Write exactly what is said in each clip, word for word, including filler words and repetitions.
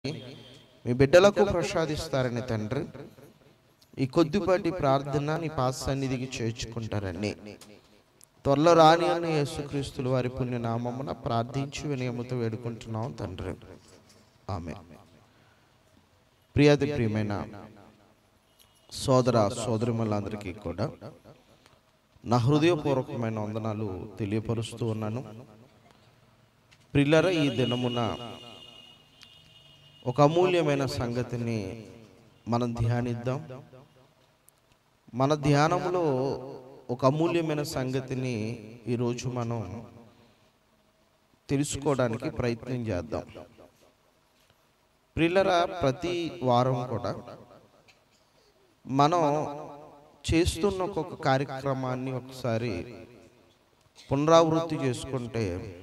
మీ బిడ్డలకు ప్రసాదిస్తారని తండ్రి, ఈ కొద్దిపాటి ప్రార్థన నీ పాద సన్నిధికి చేర్చుకుంటారని త్వరలో రాని అన్న యేసుక్రీస్తుల వారి పుణ్యనామమున ప్రార్థించి వినయముతో వేడుకుంటున్నాం తండ్రి, ఆమేన్. ప్రియాతి ప్రియమైన సోదర సోదరిమలందరికీ కూడా నా హృదయపూర్వకమైన వందనాలు తెలియపరుస్తూ ఉన్నాను. ప్రియులారా, ఈ దినమున ఒక అమూల్యమైన సంగతిని మనం ధ్యానిద్దాం. మన ధ్యానంలో ఒక అమూల్యమైన సంగతిని ఈరోజు మనం తెలుసుకోవడానికి ప్రయత్నం చేద్దాం. ప్రియులారా, ప్రతి వారం కూడా మనం చేస్తున్న ఒక్కొక్క కార్యక్రమాన్ని ఒకసారి పునరావృత్తి చేసుకుంటే,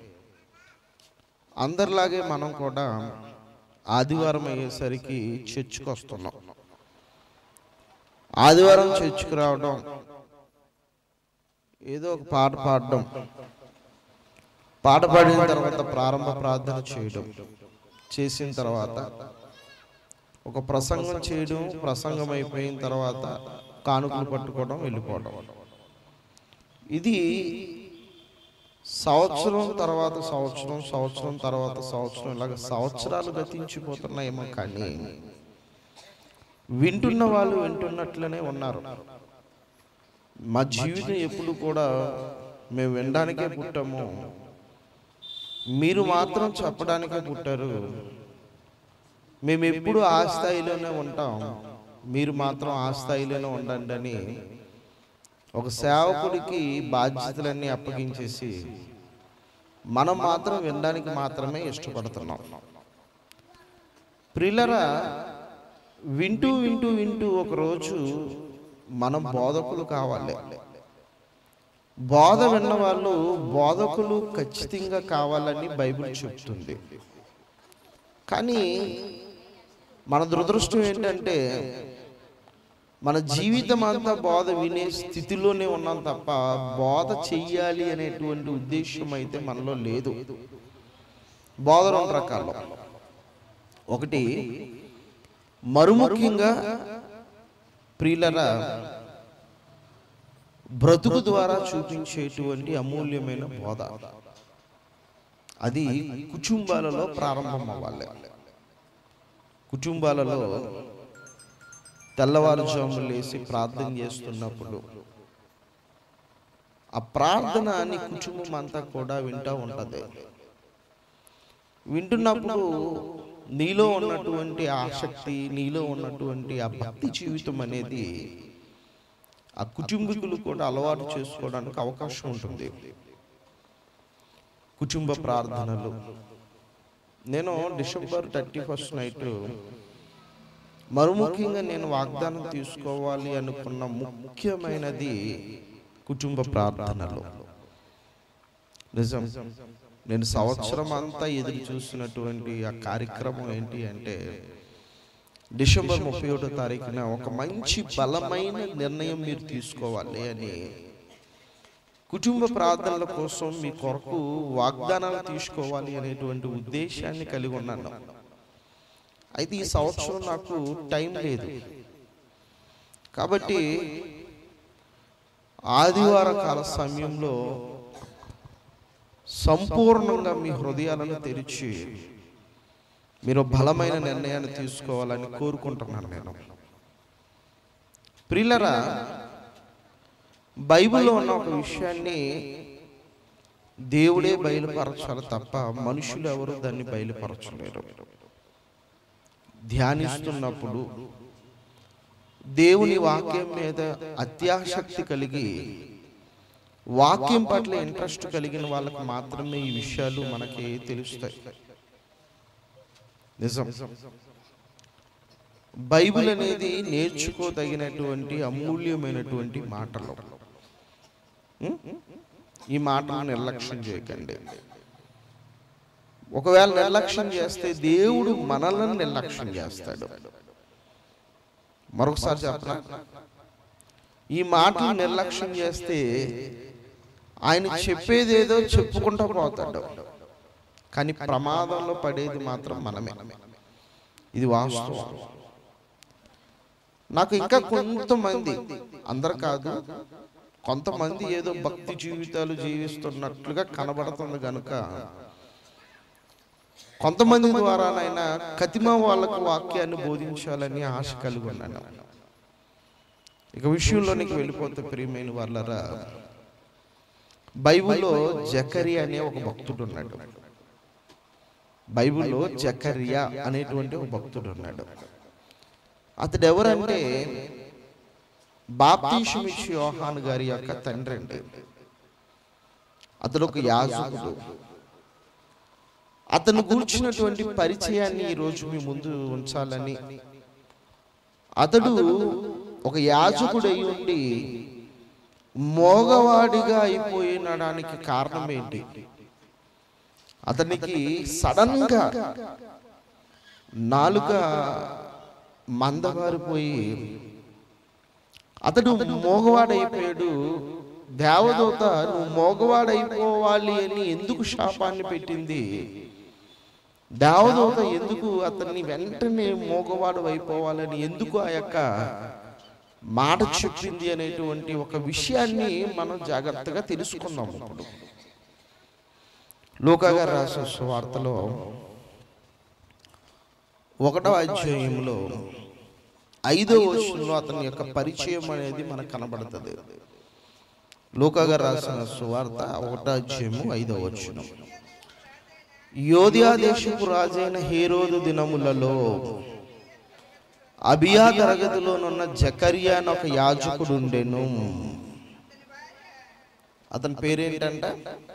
అందరిలాగే మనం కూడా ఆదివారం అయ్యేసరికి చర్చికి వస్తున్నాం. ఆదివారం చర్చికి రావడం, ఏదో ఒక పాట పాడడం, పాట పాడిన తర్వాత ప్రారంభ ప్రార్థన చేయడం, చేసిన తర్వాత ఒక ప్రసంగం చేయడం, ప్రసంగం అయిపోయిన తర్వాత కానుకలు పట్టుకోవడం, వెళ్ళిపోవడం. ఇది సంవత్సరం తర్వాత సంవత్సరం సంవత్సరం తర్వాత సంవత్సరం ఇలాగ సంవత్సరాలు గతించిపోతున్నాయేమో, కానీ వింటున్న వాళ్ళు వింటున్నట్లనే ఉన్నారు. మా జీవితం ఎప్పుడు కూడా మేము వినడానికే పుట్టాము, మీరు మాత్రం చెప్పడానికే పుట్టారు, మేము ఎప్పుడు ఆ స్థాయిలోనే ఉంటాం, మీరు మాత్రం ఆ స్థాయిలోనే ఉండండి అని ఒక సేవకుడికి బాధ్యతలన్నీ అప్పగించేసి మనం మాత్రం వినడానికి మాత్రమే ఇష్టపడుతున్నాం. ప్రియులారా, వింటూ వింటూ వింటూ ఒకరోజు మనం బోధకులు కావాలి. బోధ విన్న వాళ్ళు బోధకులు ఖచ్చితంగా కావాలని బైబిల్ చెప్తుంది. కానీ మన దురదృష్టం ఏంటంటే, మన జీవితం అంతా బోధ వినే స్థితిలోనే ఉన్నాం తప్ప బోధ చెయ్యాలి అనేటువంటి ఉద్దేశం అయితే మనలో లేదు. బోధ రెండు రకాలు. ఒకటి, మరుముఖ్యంగా ప్రియులరా, బ్రతుకు ద్వారా చూపించేటువంటి అమూల్యమైన బోధ. అది కుటుంబాలలో ప్రారంభం అవ్వాలి. కుటుంబాలలో తెల్లవారుజాములు లేసి ప్రార్థన చేస్తున్నప్పుడు ఆ ప్రార్థన నీ కుటుంబం అంతా కూడా వింటూ ఉంటుంది. వింటున్నప్పుడు నీలో ఉన్నటువంటి ఆసక్తి, నీలో ఉన్నటువంటి ఆ భక్తి జీవితం అనేది ఆ కుటుంబీకులు కూడా అలవాటు చేసుకోవడానికి అవకాశం ఉంటుంది. కుటుంబ ప్రార్థనలు. నేను డిసెంబర్ థర్టీ ఫస్ట్ నైట్ మరుముఖ్యంగా నేను వాగ్దానం తీసుకోవాలి అనుకున్న ముఖ్యమైనది కుటుంబ ప్రార్థనలు. నిజం, నేను సంవత్సరం అంతా ఎదురు చూసినటువంటి ఆ కార్యక్రమం ఏంటి అంటే, డిసెంబర్ ముప్పై ఒకటో తారీఖున ఒక మంచి బలమైన నిర్ణయం మీరు తీసుకోవాలి అని కుటుంబ ప్రార్థనల కోసం మీ కొరకు వాగ్దానాలు తీసుకోవాలి అనేటువంటి ఉద్దేశాన్ని కలిగి ఉన్నాను. అయితే ఈ సంవత్సరం నాకు టైం లేదు కాబట్టి ఆదివార కాల సమయంలో సంపూర్ణంగా మీ హృదయాలను తెరిచి మీరు బలమైన నిర్ణయాన్ని తీసుకోవాలని కోరుకుంటున్నాను నేను. ప్రియులారా, బైబిల్లో ఉన్న ఒక విషయాన్ని దేవుడే బయలుపరచాలి తప్ప మనుషులు ఎవరు దాన్ని బయలుపరచలేరు. ధ్యానిస్తున్నప్పుడు దేవుని వాక్యం మీద అత్యాసక్తి కలిగి వాక్యం పట్ల ఇంట్రెస్ట్ కలిగిన వాళ్ళకి మాత్రమే ఈ విషయాలు మనకి తెలుస్తాయి. నిజం, బైబిల్ అనేది నేర్చుకోదగినటువంటి అమూల్యమైనటువంటి మాటలు. ఈ మాటను నిర్లక్ష్యం చేయకండి. ఒకవేళ నిర్లక్ష్యం చేస్తే దేవుడు మనల్ని నిర్లక్ష్యం చేస్తాడు. మరొకసారి చెప్పనా, ఈ మాటలు నిర్లక్ష్యం చేస్తే ఆయన చెప్పేదేదో చెప్పుకుంటూ పోతాడు, కానీ ప్రమాదంలో పడేది మాత్రం మనమే. ఇది వాస్తవం. నాకు ఇంకా కొంతమంది, అందరు కాదు, కొంతమంది ఏదో భక్తి జీవితాలు జీవిస్తున్నట్లుగా కనబడుతుంది కనుక కొంతమంది ద్వారానైనా కతిమ వాళ్ళకు వాక్యాన్ని బోధించాలని ఆశ కలిగి ఉన్నాను. ఇక విషయంలోనికి వెళ్ళిపోతే ప్రియమైన వాళ్ళరా, బైబిల్లో జకరియా అనే ఒక భక్తుడు ఉన్నాడు. బైబిల్లో జకరియా అనేటువంటి ఒక భక్తుడు ఉన్నాడు. అతడు ఎవరంటే బాప్తీసం ఇచ్చే యోహాను గారి యొక్క తండ్రి అండి. అతడు ఒక యాజకుడు. అతను కూర్చున్నటువంటి పరిచయాన్ని ఈరోజు మీ ముందు ఉంచాలని, అతడు ఒక యాజకుడై ఉండి మోగవాడిగా అయిపోయినడానికి కారణం ఏంటి? అతనికి సడన్ గా నాలుక మందబారిపోయి అతడు మోగవాడైపోయాడు. దేవదూత నువ్వు మోగవాడైపోవాలి అని ఎందుకు శాపాన్ని పెట్టింది? దేవదూత ఎందుకు అతన్ని వెంటనే మోగవాడు అయిపోవాలని ఎందుకు ఆ యొక్క మాట చెప్పింది అనేటువంటి ఒక విషయాన్ని మనం జాగ్రత్తగా తెలుసుకుందాం. ఇప్పుడు లూకా గారు రాసిన సువార్తలో ఒకటో అధ్యాయంలో ఐదో వచనంలో అతని యొక్క పరిచయం అనేది మనకు కనబడుతుంది. లూకా గారు రాసిన సువార్త ఒకటో అధ్యాయము ఐదో వచనం. యోధియా దేశపు రాజైన హేరోదు దినములలో అబియా తరగతిలోనున్న జకరియా అని ఒక యాజకుడు ఉండెను. అతని పేరేంటంట?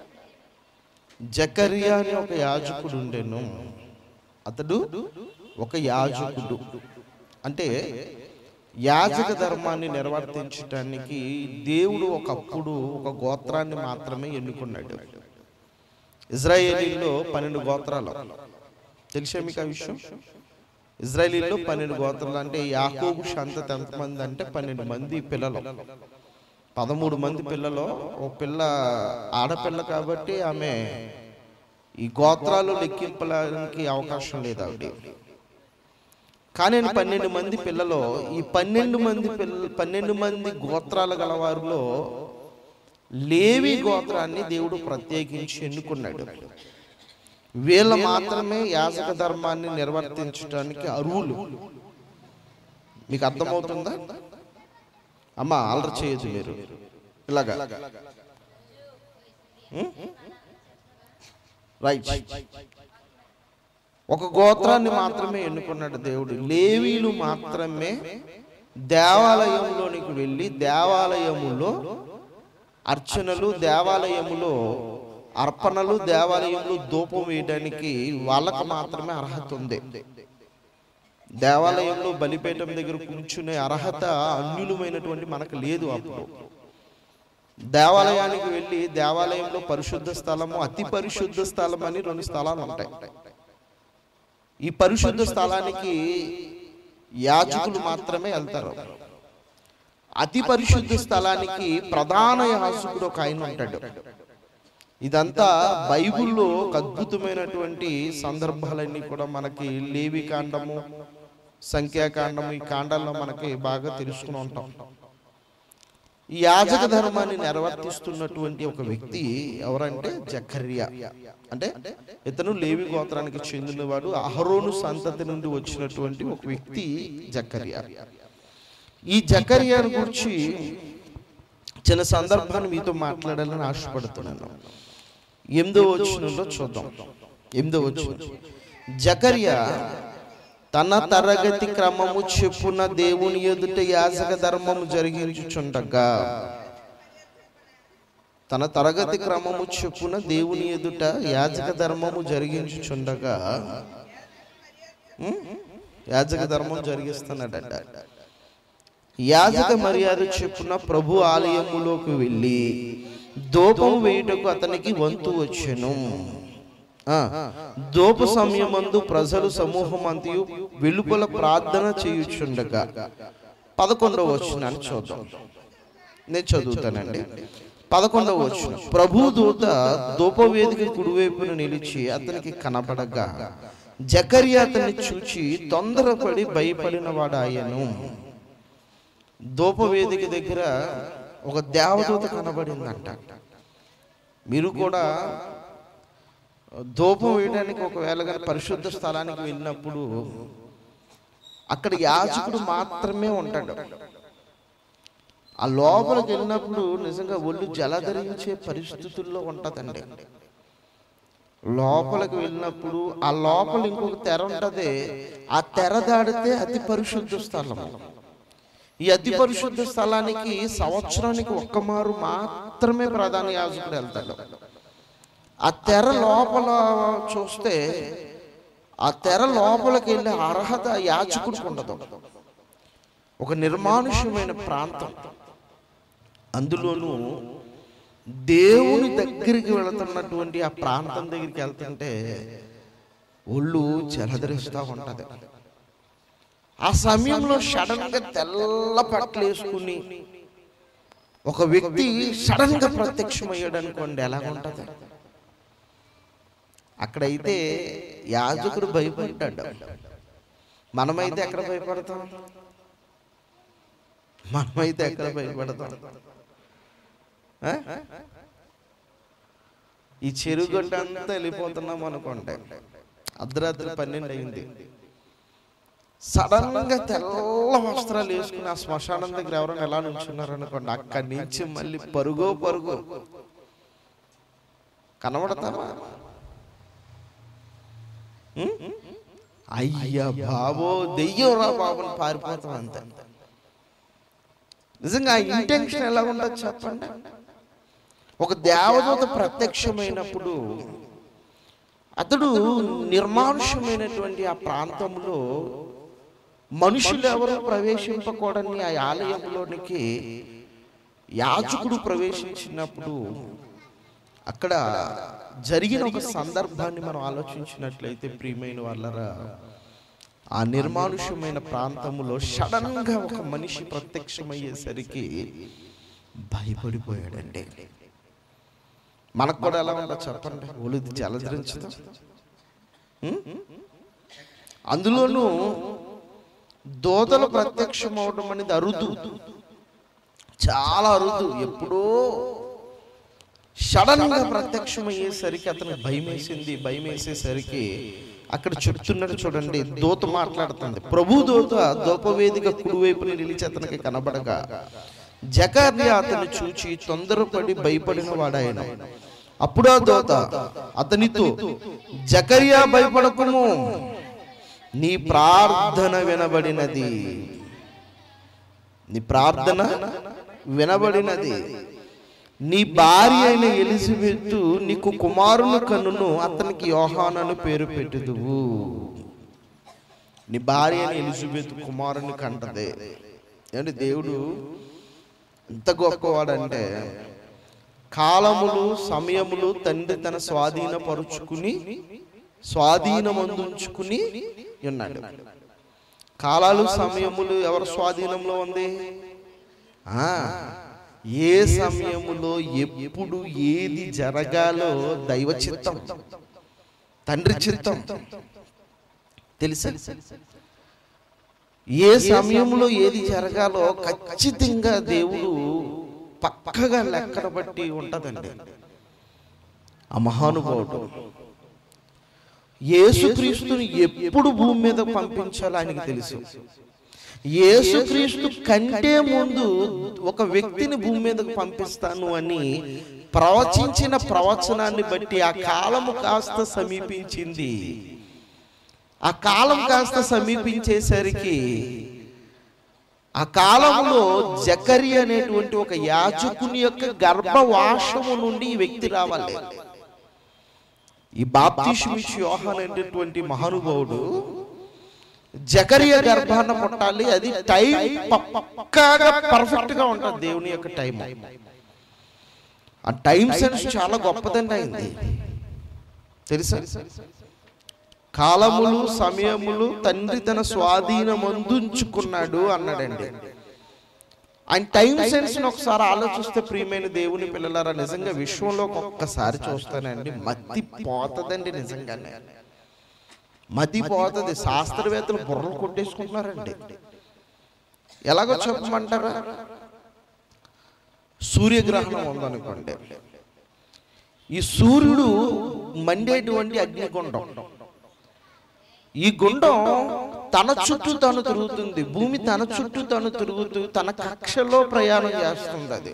జకరియా అని ఒక యాజకుడు ఉండెను. అతడు ఒక యాజకుడు అంటే యాజక ధర్మాన్ని నిర్వర్తించటానికి దేవుడు ఒకప్పుడు ఒక గోత్రాన్ని మాత్రమే ఎన్నుకున్నాడు. ఇజ్రాయేలీలో పన్నెండు గోత్రాలు, తెలిసే మీకు ఆ విషయం? ఇజ్రాయేలీలో పన్నెండు గోత్రాలు అంటే యాకోబు సంతతి ఎంతమంది అంటే పన్నెండు మంది పిల్లలు, పదమూడు మంది పిల్లలు. ఓ పిల్ల ఆడపిల్ల కాబట్టి ఆమె ఈ గోత్రాలు లెక్కింపడానికి అవకాశం లేదు ఆవిడ. కానీ పన్నెండు మంది పిల్లలు, ఈ పన్నెండు మంది పిల్ల పన్నెండు మంది గోత్రాలు గలవారిలో లేవి గోత్రాన్ని దేవుడు ప్రత్యేకించి ఎన్నుకున్నాడు. వీళ్ళ మాత్రమే యాజక ధర్మాన్ని నిర్వర్తించడానికి అర్హులు. మీకు అర్థమవుతుందా? అమ్మ ఆల్రెడీ చేయొచ్చు మీరు ఇలాగా, రైట్. ఒక గోత్రాన్ని మాత్రమే ఎన్నుకున్నాడు దేవుడు. లేవీలు మాత్రమే దేవాలయంలోనికి వెళ్ళి దేవాలయములో అర్చనలు, దేవాలయములో అర్పణలు, దేవాలయంలో ధూపం వేయడానికి వాళ్ళకు మాత్రమే అర్హత ఉంది. దేవాలయంలో బలిపీఠం దగ్గర కూర్చునే అర్హత అన్యులమైనటువంటి మనకు లేదు. అప్పుడు దేవాలయానికి వెళ్ళి దేవాలయంలో పరిశుద్ధ స్థలము, అతి పరిశుద్ధ స్థలం అని రెండు స్థలాలు ఉంటాయి. ఈ పరిశుద్ధ స్థలానికి యాజకులు మాత్రమే వెళ్తారు. అతి పరిశుద్ధ స్థలానికి ప్రధాన యాజకుడు ఒక ఆయన ఉంటాడు. ఇదంతా బైబిల్లో అద్భుతమైనటువంటి సందర్భాలన్నీ కూడా మనకి లేవి కాండము, సంఖ్యాకాండము, ఈ కాండాల్లో మనకి బాగా తెలుసుకుని ఉంటాం. ఈ యాజక ధర్మాన్ని నిర్వర్తిస్తున్నటువంటి ఒక వ్యక్తి ఎవరంటే జకరియా. అంటే ఇతను లేవి గోత్రానికి చెందినవాడు, అహరోను సంతతి నుండి వచ్చినటువంటి ఒక వ్యక్తి జకరియా. ఈ జకరియాను గురించి చిన్న సందర్భాన్ని మీతో మాట్లాడాలని ఆశపడుతున్నాను. ఎనిమిదో వచనంలో చూద్దాం. ఎనిమిదో వచనం, జకరియా తన తరగతి క్రమము చెప్పున దేవుని ఎదుట యాజక ధర్మము జరిగించుచుండగా, తన తరగతి క్రమము చెప్పున దేవుని ఎదుట యాజక ధర్మము జరిగించుచుండగా, యాజక ధర్మం జరిగిస్తున్నాడట. యాజక మర్యాద చెప్పున ప్రభు ఆలయములోకి వెళ్ళి ధూపం వేయుటకు అతనికి వంతు వచ్చెను. ధూప సమయమందు ప్రజలు సమూహం అంతయు వెలుపల ప్రార్థన చేయుచుండగా, పదకొండవ వచనాన్ని చూద్దాం. నేను చదువుతానండి. పదకొండవ వచనం, ప్రభు దూత ధూపవేదిక కుడివైపున నిలిచి అతనికి కనబడగా జకర్యా అతన్ని చూచి తొందరపడి భయపడిన వాడు ఆయను. ధూపవేదిక దగ్గర ఒక దేవదూత కనబడిందంట. మీరు కూడా ధూపం వేయడానికి ఒకవేళ కానీ పరిశుద్ధ స్థలానికి వెళ్ళినప్పుడు అక్కడ యాజకుడు మాత్రమే ఉంటాడు. ఆ లోపలికి వెళ్ళినప్పుడు నిజంగా ఒళ్ళు జలధరించే పరిస్థితుల్లో ఉంటుందండి. లోపలికి వెళ్ళినప్పుడు ఆ లోపల ఇంకొక తెర ఉంటుంది. ఆ తెర దాడితే అతి పరిశుద్ధ స్థలం. ఈ అతి పరిశుద్ధ స్థలానికి సంవత్సరానికి ఒక్క మారు మాత్రమే ప్రధాన యాజకుడు వెళ్తాడు. ఆ తెర లోపల చూస్తే ఆ తెర లోపలికి వెళ్ళే అర్హత యాజకుడికి ఉండదు. ఒక నిర్మానుష్యమైన ప్రాంతం, అందులోనూ దేవుని దగ్గరికి వెళుతున్నటువంటి ఆ ప్రాంతం దగ్గరికి వెళ్తుంటే ఒళ్ళు జలధరిస్తూ ఉంటుంది. ఆ సమయంలో సడన్ గా తెల్ల పట్లు వేసుకుని ఒక వ్యక్తి సడన్ గా ప్రత్యక్షమయ్యాడు అనుకోండి, ఎలాగుంటది? అక్కడైతే యాజకుడు భయపడ్డాడు. మనమైతే ఎక్కడ భయపడతాం? మనమైతే ఎక్కడ భయపడతాం? ఈ చెరుగడ్డ అంతా వెళ్ళిపోతున్నాం అనుకోండి, అర్ధరాత్రి పన్నెండు అయింది, సడన్ గా తెల్ల వస్త్రాలు వేసుకుని ఆ శ్మశానం దగ్గర ఎవరైనా ఎలా నుంచున్నారు అనుకోండి, అక్కడి నుంచి మళ్ళీ పరుగో పరుగు కనబడతామా? అయ్యా బాబో దెయ్యం రా బాబు అని పారిపోతాం అంతే. నిజంగా ఇంటెన్షన్ ఎలా ఉండదు చెప్పండి? ఒక దేవదూత ప్రత్యక్షమైనప్పుడు అతడు నిర్మానుష్యమైనటువంటి ఆ ప్రాంతంలో మనుషులు ఎవరు ప్రవేశింపకూడని ఆ ఆలయంలోనికి యాజకుడు ప్రవేశించినప్పుడు అక్కడ జరిగిన ఒక సందర్భాన్ని మనం ఆలోచించినట్లయితే ప్రియమైన వాళ్ళరా, ఆ నిర్మానుష్యమైన ప్రాంతంలో సడన్ గా ఒక మనిషి ప్రత్యక్షమయ్యేసరికి భయపడిపోయాడండి. మనకు కూడా ఎలా ఉందో చెప్పండి? ఒళ్ళు జలధరించదు. అందులోనూ దూతలు ప్రత్యక్షం అవడం అనేది అరుదు, చాలా అరుదు. ఎప్పుడో సడన్ గా ప్రత్యక్షమయ్యేసరికి అతనికి భయం వేసింది. భయం వేసేసరికి అక్కడ చెప్తున్నట్టు చూడండి, దూత మాట్లాడుతుంది. ప్రభు దూత ధూపవేదిక కుడివైపున నిలిచి అతనికి కనబడగా జకర్యా అతన్ని చూచి తొందరపడి భయపడిన వాడాయన. అప్పుడు ఆ దూత అతనితో, జకర్యా భయపడకుము, నీ ప్రార్థన వినబడినది, నీ ప్రార్థన వినబడినది. నీ భార్య అయిన ఎలిజబెత్ నీకు కుమారుని కన్నును, అతనికి యోహాను అని పేరు పెట్టుదువు. నీ భార్య అయిన ఎలిజబెత్ కుమారుని కంటదే. అంటే దేవుడు ఎంత గొప్పవాడంటే, కాలములు సమయములు తండ్రి తన స్వాధీనపరుచుకుని స్వాధీనమందుంచుకుని ఉన్నాడు. కాలాలు సమయములు ఎవరి స్వాధీనంలో ఉంది? ఆ ఏ సమయములో ఎప్పుడు ఏది జరగాలో దైవ చిత్తం, తండ్రి చిత్తం తెలుసా? ఏ సమయంలో ఏది జరగాలో ఖచ్చితంగా దేవుడు పక్కగా లెక్కన బట్టి ఉంటదండి. ఆ మహానుభావుడు యేసుక్రీస్తుని ఎప్పుడు భూమి మీద పంపించాలో ఆయనకి తెలుసు. యేసుక్రీస్తు కంటే ముందు ఒక వ్యక్తిని భూమి మీదకు పంపిస్తాను అని ప్రవచించిన ప్రవచనాన్ని బట్టి ఆ కాలము కాస్త సమీపించింది. ఆ కాలం కాస్త సమీపించేసరికి ఆ కాలంలో జకర్యా అనేటువంటి ఒక యాజకుని యొక్క గర్భవాసము నుండి ఈ వ్యక్తి రావాలి. ఈ బాప్తిస్మిచ్చి యోహాను అనేటువంటి మహానుభావుడు జకర్యా గర్భాన పుట్టాలి. అది టైం పక్కాగా పర్ఫెక్ట్ గా ఉంటుంది. దేవుని యొక్క టైం, ఆ టైం సెన్స్ చాలా గొప్పదండి. అయింది తెలుసా? కాలములు సమయములు తండ్రి తన స్వాధీనమందుంచుకున్నాడు అన్నాడండి. ఆయన టైం సెన్స్ ఒకసారి ఆలోచిస్తే ప్రియమైన దేవుని పిల్లలారా, నిజంగా విశ్వంలో ఒక్కసారి చూస్తానండి మత్తి పోతదండి. నిజంగానే మతి పోతుంది. శాస్త్రవేత్తలు బుర్రలు కొట్టేసుకుంటున్నారండి. ఎలాగో చెప్పమంటారా? సూర్యగ్రహణం ఉందనుకోండి, ఈ సూర్యుడు మండేటువంటి అగ్నిగుండం, ఈ గుండం తన చుట్టూ తను తిరుగుతుంది. భూమి తన చుట్టూ తను తిరుగుతూ తన కక్షలో ప్రయాణం చేస్తుంది. అది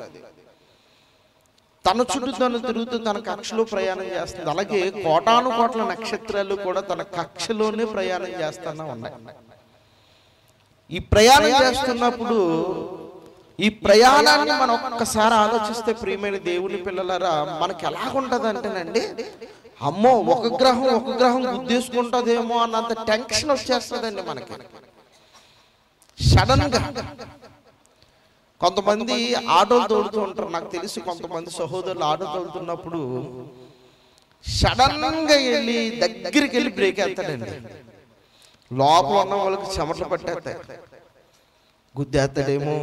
తన చుట్టూ తను తిరుగుతూ తన కక్షలో ప్రయాణం చేస్తుంది. అలాగే కోటాను కోట్ల నక్షత్రాలు కూడా తన కక్షలోనే ప్రయాణం చేస్తున్నా ఉన్నాయి. ఈ ప్రయాణం చేస్తున్నప్పుడు ఈ ప్రయాణాన్ని మనం ఒక్కసారి ఆలోచిస్తే, ప్రియమైన దేవుని పిల్లలారా, మనకి ఎలాగుంటది అంటేనండి, అమ్మో ఒక గ్రహం ఒక గ్రహం గుద్దేసుకుంటుందేమో అన్నంత టెన్షన్ వచ్చేస్తుందండి మనకి సడన్ గా. కొంతమంది ఆటోలు తోడుతూ ఉంటారు, నాకు తెలిసి కొంతమంది సహోదరులు ఆటో తోలుతున్నప్పుడు సడన్ గా వెళ్ళి దగ్గరికి వెళ్ళి బ్రేక్ వేస్తాడండి. లోపల ఉన్న వాళ్ళకి చెమటలు పట్టేస్తాయి, గుద్దేస్తాడేమో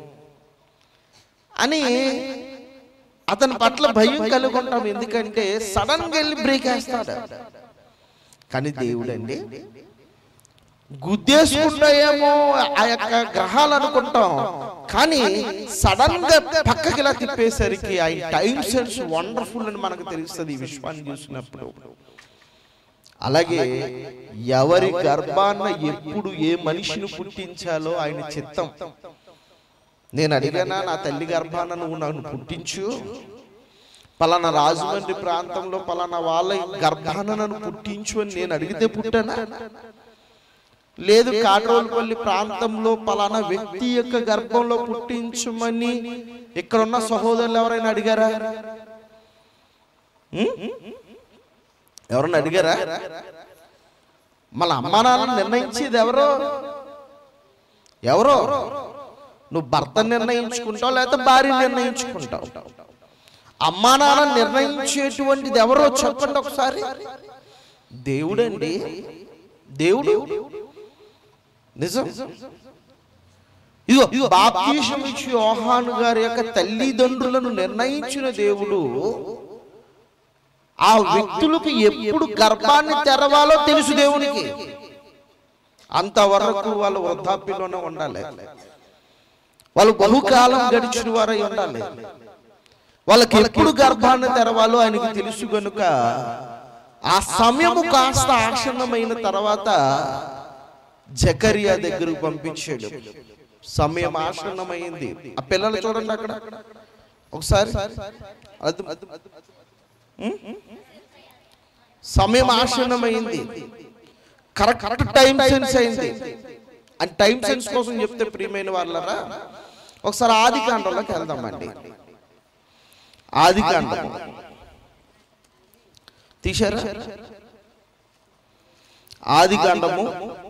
అని అతని పట్ల భయం కలుగుంటాం. ఎందుకంటే సడన్ గా వెళ్ళి బ్రేక్ వేస్తాడు. కానీ దేవుడండి గుద్దేసుకుంటాయేమో ఆ యొక్క గ్రహాలు అనుకుంటాం, కానీ సడన్ గా పక్కకి ఇలా తిప్పేసరికి ఆ టైం సెన్స్ వండర్ఫుల్ అని మనకు తెలుస్తుంది ఈ విశ్వాన్ని చూసినప్పుడు. అలాగే ఎవరి గర్భాన్న ఎప్పుడు ఏ మనిషిని పుట్టించాలో ఆయన చిత్తం. నేను అడిగానా, నా తల్లి గర్భాన నువ్వు నన్ను పుట్టించు, పలానా రాజమండ్రి ప్రాంతంలో పలానా వాళ్ళ గర్భాన నన్ను పుట్టించు అని నేను అడిగితే పుట్టానా? లేదు, కాట్రోలుపల్లి ప్రాంతంలో పలానా వ్యక్తి యొక్క గర్భంలో పుట్టించమని ఇక్కడున్న సహోదరులు ఎవరైనా అడిగారా? ఎవరన్నా అడిగారా? మన అమ్మా నాన్న నిర్ణయించేది ఎవరో ఎవరో నువ్వు భర్త నిర్ణయించుకుంటావు, లేకపోతే భార్య నిర్ణయించుకుంటావు. అమ్మా నాన్న నిర్ణయించేటువంటిది ఎవరో చెప్పండి ఒకసారి. దేవుడండి, దేవుడు నిజం. ఇదిగో బాప్తిసం ఇచ్చి యోహాను గారి యొక్క తల్లిదండ్రులను నిర్ణయించిన దేవుడు ఆ వ్యక్తులకు ఎప్పుడు గర్భాన్ని తెరవాలో తెలుసు దేవునికి. అంతవరకు వాళ్ళు వృద్ధాప్యంలోనే ఉండాలి, వాళ్ళు బహుకాలం గడిచిన వారై ఉండాలి. వాళ్ళకి ఎప్పుడు గర్భాన్ని తెరవాలో ఆయనకి తెలుసు గనుక ఆ సమయము కాస్త ఆసన్నమైన తర్వాత జకరియా దగ్గరకు పంపించాడు. సమయం ఆసన్నమైంది. ఆ పిల్లలు చూడండి అక్కడ ఒకసారి. సమయం ఆసన్నమైంది, కరెక్ట్ టైం సెన్స్ అయింది. ఆ టైం సెన్స్ కోసం చెప్తే ప్రియమైన వాళ్ళరా, ఒకసారి ఆది కాండంలోకి వెళ్దామండి. ఆది కాండం తీశారా? ఆది కాండము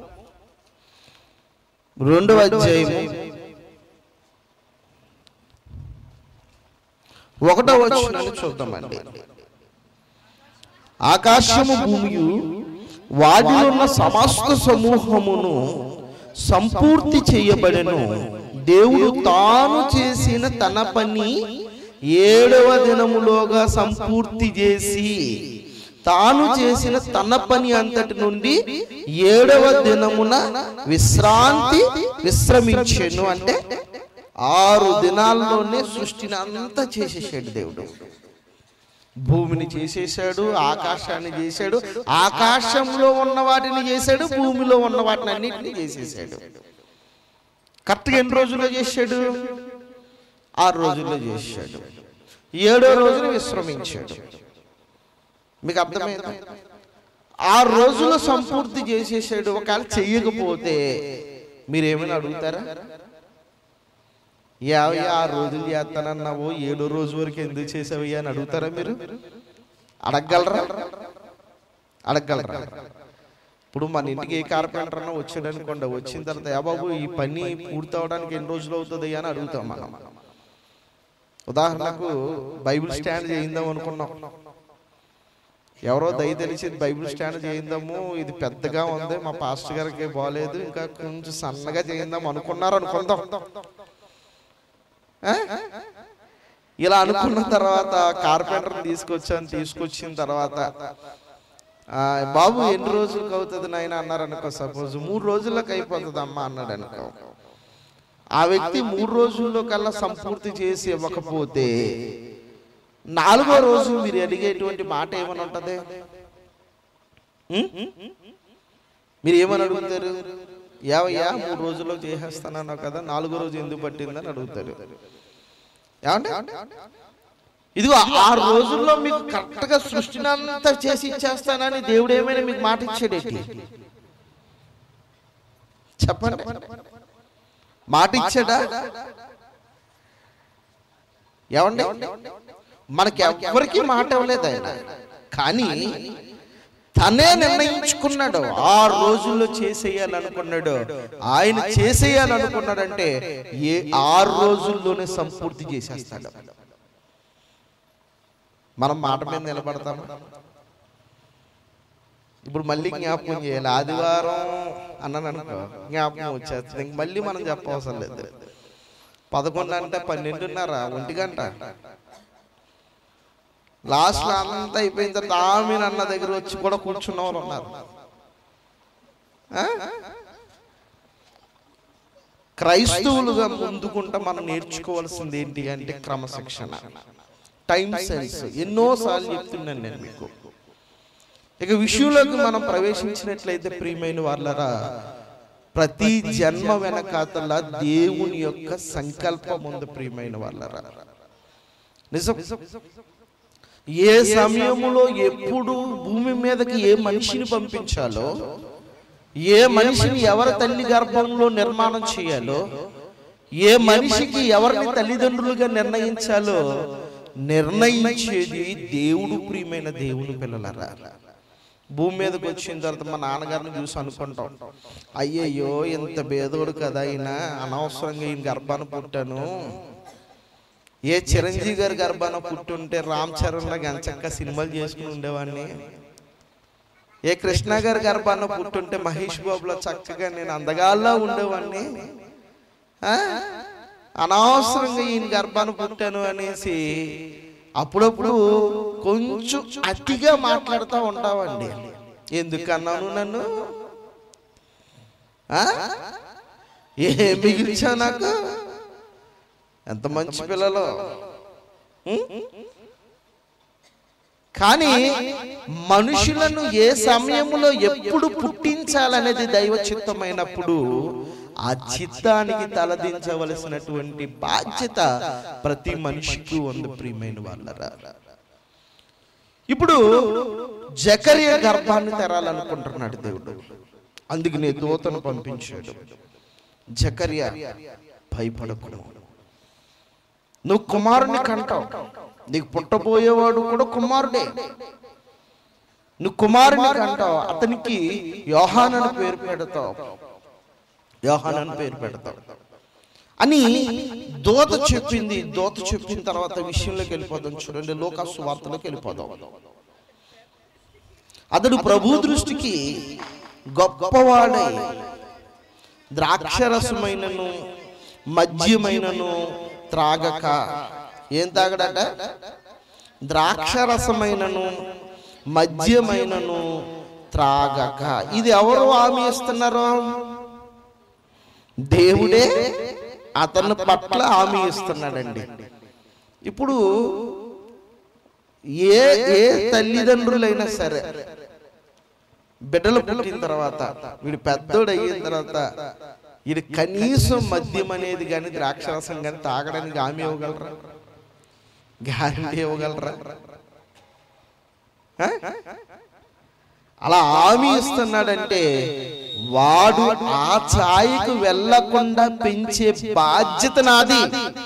రెండవ అధ్యాయము ఒకటో వచనాన్ని చూద్దామండి. ఆకాశము భూమియు వాటిలో సమస్త సమూహమును సంపూర్తి చేయబడెను. దేవుడు తాను చేసిన తన పని ఏడవ దినములోగా సంపూర్తి చేసి తాను చేసిన తన పని అంతటి నుండి ఏడవ దినమున విశ్రాంతి విశ్రమించెను. అంటే ఆరు దినాల్లోనే సృష్టిని అంతా చేసేసాడు దేవుడు. భూమిని చేసేసాడు, ఆకాశాన్ని చేశాడు, ఆకాశంలో ఉన్న వాటిని చేశాడు, భూమిలో ఉన్న వాటిని అన్నిటిని చేసేసాడు. కరెక్ట్గా ఎన్ని రోజుల్లో చేశాడు? ఆరు రోజుల్లో చేశాడు. ఏడో రోజున విశ్రమించాడు. మీకు అర్థమైందా? ఆరు రోజులు సంపూర్తి చేసేసాడు. ఒకవేళ చెయ్యకపోతే మీరేమైనా అడుగుతారా? యాభై ఆరు రోజులు చేస్తానన్నావు, ఏడో రోజు వరకు ఎందుకు చేసావయ్యా అని అడుగుతారా? మీరు అడగగలరా? అడగగలరా? ఇప్పుడు మన ఇంటికి ఏ కార్పెంటర్ అన్నా వచ్చాడు అనుకోండి, వచ్చిన తర్వాత యా బాబు ఈ పని పూర్తి అవడానికి ఎన్ని రోజులు అవుతుంది అని అడుగుతాం మనం. ఉదాహరణకు బైబిల్ స్టాండ్ చేయిందాం అనుకున్నాం, ఎవరో దయ తెలిసి బైబిల్ స్టాండ్ చేయిందాము, ఇది పెద్దగా ఉంది, మా పాస్టర్ గారికి బాగాలేదు, ఇంకా కొంచెం సన్నగా చేయిందాం అనుకున్నారు అనుకుందాం. ఇలా అనుకున్న తర్వాత కార్పెంటర్ని తీసుకొచ్చాను. తీసుకొచ్చిన తర్వాత బాబు ఎన్ని రోజులకు అవుతుంది నాయన అన్నారు అనుకో, సపోజ్ మూడు రోజులకు అయిపోతుంది అమ్మా అన్నాడు అనుకో, ఆ వ్యక్తి మూడు రోజుల్లో కల్లా సంపూర్తి చేసి ఇవ్వకపోతే నాలుగో రోజు మీరు అడిగేటువంటి మాట ఏమని ఉంటుంది? మీరు ఏమని అడుగుతారు? ఏవయ్యా మూడు రోజుల్లో చేసేస్తానన్నావు కదా, నాలుగో రోజు ఎందుకు పట్టిందని అడుగుతారు. ఏమంటే ఇదిగో ఆరు రోజుల్లో మీకు కరెక్ట్ గా సృష్టిని అంతా చేసి ఇచ్చేస్తానని దేవుడు ఏమైనా మీకు మాట ఇచ్చాడేంటి? చెప్పండి, మాట ఇచ్చాడా? ఏమండి మనకి ఎవరికి మాట ఇవ్వలేదు ఆయన, కానీ తనే నిర్ణయించుకున్నాడు ఆరు రోజుల్లో చేసేయాలనుకున్నాడు. ఆయన చేసేయాలనుకున్నాడంటే ఏ ఆరు రోజుల్లోనే సంపూర్తి చేసేస్తాడు. మనం మాట మీద నిలబడతాము. ఇప్పుడు మళ్ళీ జ్ఞాపకం చేయాలి. ఆదివారం అన్నాను అనుకో, జ్ఞాపకం వచ్చేస్తుంది. ఇంక మళ్ళీ మనం చెప్పవసరం లేదు. పదకొండు అంటే పన్నెండున్నర ఒంటి గంట లాస్ట్ లో అంతా అయిపోయిన తర్వాత ఆమె అన్న దగ్గర వచ్చి కూడా కూర్చున్న వాళ్ళు ఉన్నారు. క్రైస్తవులుగా ముందుకుంటా మనం నేర్చుకోవాల్సింది ఏంటి అంటే క్రమశిక్షణ, టైం సెన్స్. ఎన్నోసార్లు చెప్తున్నాను నేను మీకు. ఇక విషయంలోకి మనం ప్రవేశించినట్లయితే ప్రియమైన వాళ్ళరా, ప్రతి జన్మ వెనకాతల దేవుని యొక్క సంకల్పం ఉంది. ప్రియమైన వాళ్ళరా, నిజం. ఏ సమయంలో ఎప్పుడు భూమి మీదకి ఏ మనిషిని పంపించాలో, ఏ మనిషిని ఎవరి తల్లి గర్భంలో నిర్మాణం చేయాలో, ఏ మనిషికి ఎవరిని తల్లిదండ్రులుగా నిర్ణయించాలో నిర్ణయించేది దేవుడు. ప్రియమైన దేవుని పిల్లలరా, భూమి మీదకి వచ్చిన తర్వాత మా నాన్నగారిని చూసి అనుకుంటాం, అయ్యయ్యో ఎంత భేదోడు కదా ఆయన, అనవసరంగా ఈయన గర్భాన్ని పుట్టాను. ఏ చిరంజీవి గారి గర్భాన పుట్టుంటే రామ్ చరణ్ లాగా ఎంచక్క సినిమాలు చేసుకుని ఉండేవాడిని. ఏ కృష్ణ గారి గర్భాన పుట్టుంటే మహేష్ బాబులో చక్కగా నేను అందగాల్లా ఉండేవాడిని. అనవసరంగా ఈయన గర్భాన పుట్టాను అనేసి అప్పుడప్పుడు కొంచెం అతిగా మాట్లాడుతూ ఉంటావండి. ఎందుకన్నాను నన్ను? ఏ మిగిల్చా నాకు? ఎంత మంచి పిల్లలు. కానీ మనుషులను ఏ సమయంలో ఎప్పుడు పుట్టించాలనేది దైవ చిత్తమైనప్పుడు ఆ చిత్తానికి తలదించవలసినటువంటి బాధ్యత ప్రతి మనిషికి ఉంది. ప్రియమైన వాళ్ళరా, ఇప్పుడు జకరియా గర్భాన్ని తెరాలనుకుంటున్నాడు దేవుడు. అందుకనే దూతను పంపించాడు. జకరియా భయపడకు, నువ్వు కుమారుని కంటావు, నీకు పుట్టబోయేవాడు కూడా కుమారుడే. నువ్వు కుమారుని కంటావు, అతనికి యోహాను అని పేరు పెడతావు, యోహాను అని పేరు పెడతావు అని దూత చెప్పింది. దూత చెప్పిన తర్వాత విషయంలోకి వెళ్ళిపోదాం. చూడండి, లోకా సువార్తలోకి వెళ్ళిపోదాం. అతడు ప్రభు దృష్టికి గొప్పవాడై ద్రాక్షరసమైనను మద్యమైనను త్రాగక. ఏం తాగడట? ద్రాక్షరసమైనను మద్యమైనను త్రాగక. ఇది ఎవరు హామీ ఇస్తున్నారు? దేవుడే అతని పట్ల హామీ ఇస్తున్నాడండి. ఇప్పుడు ఏ ఏ తల్లిదండ్రులైనా సరే బిడ్డలు పుట్టిన తర్వాత, వీడు పెద్దోడు అయిన తర్వాత ఇది కనీసం మద్యం అనేది కానీ ద్రాక్షరసం కానీ తాగడానికి హామీ ఇవ్వగలరా? గ్యారంటీ ఇవ్వగలరా? అలా హామీ ఇస్తున్నాడంటే వాడు ఆ ఛాయకు వెళ్లకుండా పెంచే బాధ్యత నాది.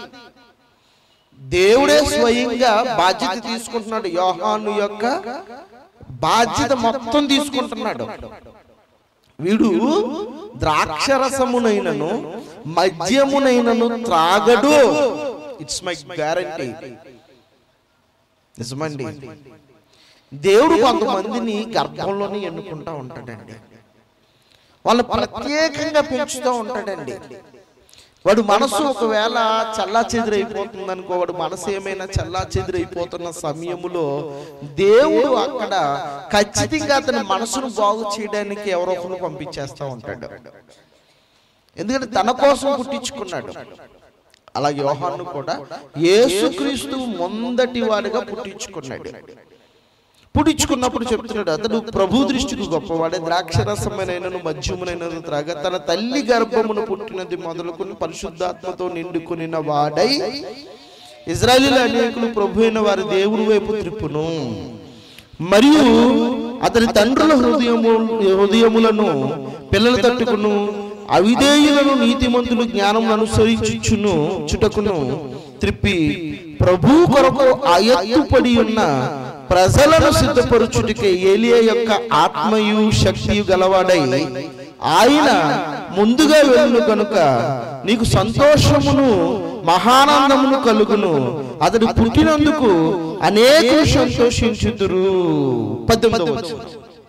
దేవుడే స్వయంగా బాధ్యత తీసుకుంటున్నాడు. యోహాను యొక్క బాధ్యత మొత్తం తీసుకుంటున్నాడు. వీడు ద్రాక్షరసమునైనను మద్యమునైనను త్రాగడు. It's my guarantee. నిజమండి. దేవుడు కొంతమందిని గర్భంలోనే ఎన్నుకుంటా ఉంటాడండి. వాళ్ళు ప్రత్యేకంగా పెంచుతూ ఉంటాడండి. వాడు మనసు ఒకవేళ చల్లా చెదిరైపోతుంది అనుకో, వాడు మనసు ఏమైనా చల్లా చెదిరైపోతున్న సమయంలో దేవుడు అక్కడ ఖచ్చితంగా అతని మనసును బాగు చేయడానికి ఎవరో ఒకరు పంపించేస్తూ ఉంటాడు. ఎందుకంటే తన కోసం పుట్టించుకున్నాడు. అలాగే యోహాను కూడా యేసుక్రీస్తు మొదటి వాడిగా పుట్టించుకున్నాడు. పుట్టించుకున్నప్పుడు చెప్తున్నాడు, అతడు ప్రభు దృష్టికి గొప్పవాడే, ద్రాక్షరసమైనను మద్యమునైనను త్రాగ, తన తల్లి గర్భమును పుట్టినది మొదలుకొని పరిశుద్ధాత్మతో నిండుకుని వాడై ఇశ్రాయేలు అనేకులు ప్రభు అయిన వారి దేవుని వైపు త్రిప్పును. మరియు అతని తండ్రుల హృదయము హృదయములను పిల్లల తట్టుకును, అవిధేయులను నీతిమంతులు జ్ఞానం అనుసరించును చుటకును త్రిప్పి ప్రభు కొరకు ఆయత్తుపడి ఉన్న ప్రజలను సిద్ధపరుచుటికే ఏలియా యొక్క ఆత్మయు శక్తియు గలవాడై ఆయన ముందుగా వెళ్ళును కనుక నీకు సంతోషమును మహానందమును కలుగును, అతడు పుట్టినందుకు అనేకులు సంతోషించుదురు. పద్దెనిమిదవ వచనం.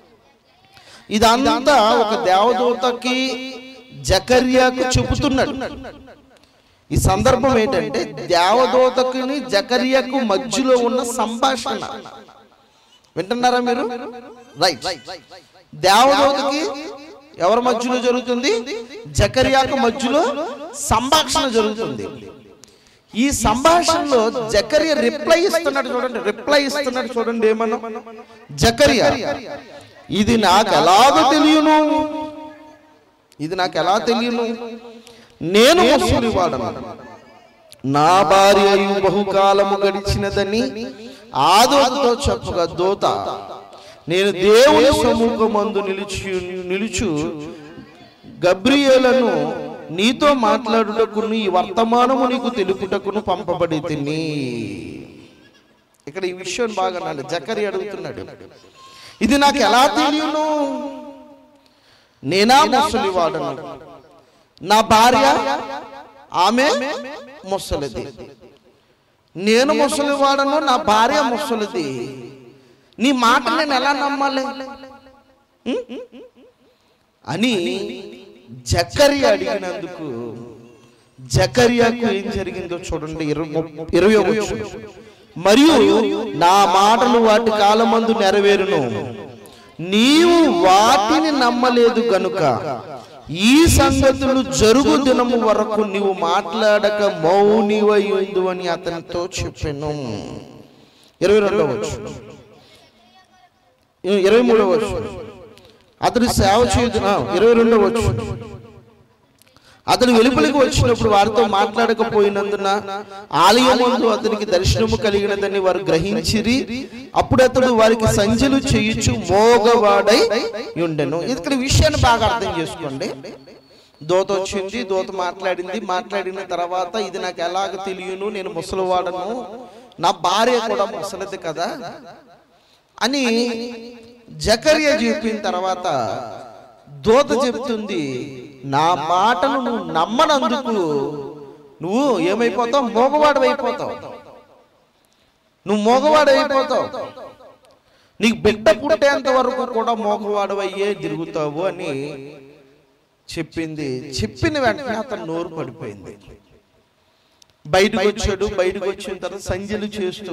ఇదంతా ఒక దేవదూతకి జకర్యాకు చెబుతున్నాడు. ఈ సందర్భం ఏంటంటే దేవదూతకుని జకర్యాకు మధ్యలో ఉన్న సంభాషణ. వింటున్నారా మీరు? రైట్. దేవదూతకి ఎవరి మధ్యలో జరుగుతుంది? జకర్యాకు మధ్యలో సంభాషణ జరుగుతుంది. ఈ సంభాషణలో జకర్యా రిప్లై ఇస్తున్నాడు. చూడండి, రిప్లై ఇస్తున్నాడు. చూడండి ఏమన్నా, జకర్యా ఇది నాకు ఎలాగో తెలియను, ఇది నాకు ఎలా తెలియను, నేను ముసలివాడను, నా భార్య బహుకాలము గడిచినదని ఆ దూతతో చెప్పగా, దూత నేను దేవుని సముఖమందు నిలిచి నిలుచు గబ్రియేలును నీతో మాట్లాడుటకును ఈ వర్తమానము నీకు తెలుపుటకును పంపబడి తిని. ఇక్కడ ఈ విషయం బాగా నాన్న జకర్యా అడుగుతున్నాడు, ఇది నాకు ఎలా తెలియను, నేనా ముసలివాడను, నా భార్య ఆమె ముసలిది, నేను ముసలివాడను, నా భార్య ముసలిది, నీ మాట నేను ఎలా నమ్మాలి అని జకర్యా అడిగినందుకు జకర్యాకు ఏం జరిగిందో చూడండి. ఇరవై వచనం. మరియు నా మాటలు వాటి కాలమందు నెరవేరును, నీవు వాటిని నమ్మలేదు గనుక ఈ సంగతులు జరుగు దినము వరకు నీవు మాట్లాడక మౌనివై ఉండు అని అతనితో చెప్పెను. ఇరవై రెండవ వచనం. ఇరవై మూడవ వచనం. అతడు సేవ చేయదు. ఇరవై రెండవ వచనం. అతడు వెలుపలికి వచ్చినప్పుడు వారితో మాట్లాడకపోయినందున ఆలయమందు అతనికి దర్శనము కలిగినదని వారు గ్రహించిరి. అప్పుడు అతడు వారికి సంజలు చేయుచు మోగవాడై ఉండెను. ఇక్కడ విషయాన్ని బాగా అర్థం చేసుకోండి. దూత వచ్చింది, దూత మాట్లాడింది. మాట్లాడిన తర్వాత ఇది నాకు ఎలాగ తెలియను, నేను ముసలివాడను, నా భార్య కూడా ముసలిది కదా అని జకర్యా చెప్పిన తర్వాత దూత చెప్తుంది, నా మాటను నువ్వు నమ్మనందుకు నువ్వు ఏమైపోతావు? మోగవాడు అయిపోతావు. నువ్వు మోగవాడు అయిపోతావు, నీకు బిడ్డ పుట్టేంత వరకు కూడా మోగవాడు అయ్యే తిరుగుతావు అని చెప్పింది. చెప్పిన వెంటనే అతను నోరు పడిపోయింది. బయటకు వచ్చాడు. బయటకు వచ్చిన తర్వాత సంజలు చేస్తూ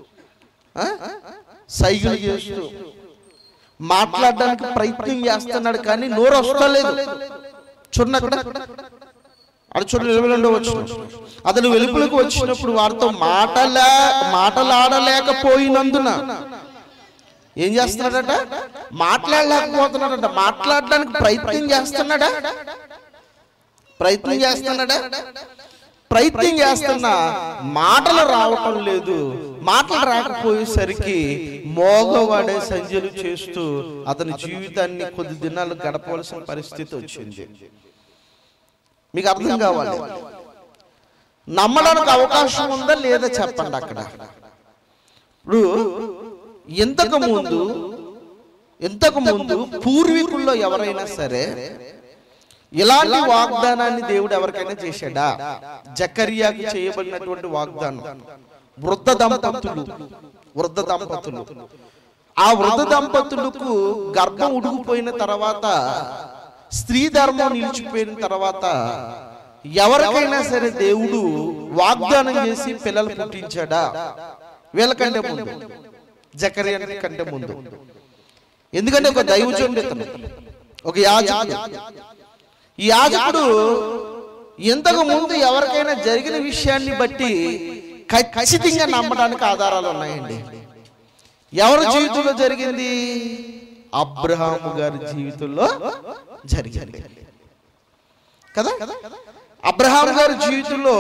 సైగలు చేస్తూ మాట్లాడడానికి ప్రయత్నం చేస్తున్నాడు, కానీ నోరు వస్తలేదు. చూడండి అక్కడ అక్కడ చూడండి. ఇరవై రెండవ వచనం. అతడు వెలుపలకు వచ్చినప్పుడు వారితో మాటలా మాటలాడలేకపోయినందున ఏం చేస్తున్నాడట? మాట్లాడలేకపోతున్నాడట. మాట్లాడడానికి ప్రయత్నం చేస్తున్నాడా? ప్రయత్నం చేస్తున్నాడా? ప్రయత్నం చేస్తున్నా మాటలు రావటం లేదు. మాటలు రాకపోయేసరికి మోగవాడే సంజలు చేస్తూ అతని జీవితాన్ని కొద్ది దినాలు గడపవలసిన పరిస్థితి వచ్చింది. మీకు అర్థం కావాలి, నమ్మడానికి అవకాశం ఉందా లేదా చెప్పండి. అక్కడ ఇప్పుడు ఇంతకు ముందు ఇంతకు ముందు పూర్వీకుల్లో ఎవరైనా సరే ఇలాంటి వాగ్దానాన్ని దేవుడు ఎవరికైనా చేశాడా? జకర్యాకు చేయబడినటువంటి వాగ్దానం. వృద్ధ దంపతులు వృద్ధ దంపతులు ఆ వృద్ధ దంపతులకు గర్భం ఉడిగిపోయిన తర్వాత, స్త్రీ ధర్మం నిలిచిపోయిన తర్వాత ఎవరికైనా సరే దేవుడు వాగ్దానం చేసి పిల్లలు పుట్టించాడా? వీళ్ళకంటే ముందు, జకరియా కంటే ముందు. ఎందుకంటే ఒక దైవజనుడు ఇతను, ఒక యాజకుడు. ఈ యాజకుడు ఇంతకు ముందు ఎవరికైనా జరిగిన విషయాన్ని బట్టి ఖచ్చితంగా నమ్మడానికి ఆధారాలు ఉన్నాయండి. ఎవరి జీవితంలో జరిగింది? అబ్రహాము గారి జీవితంలో జరిగింది కదా. అబ్రహాము గారి జీవితంలో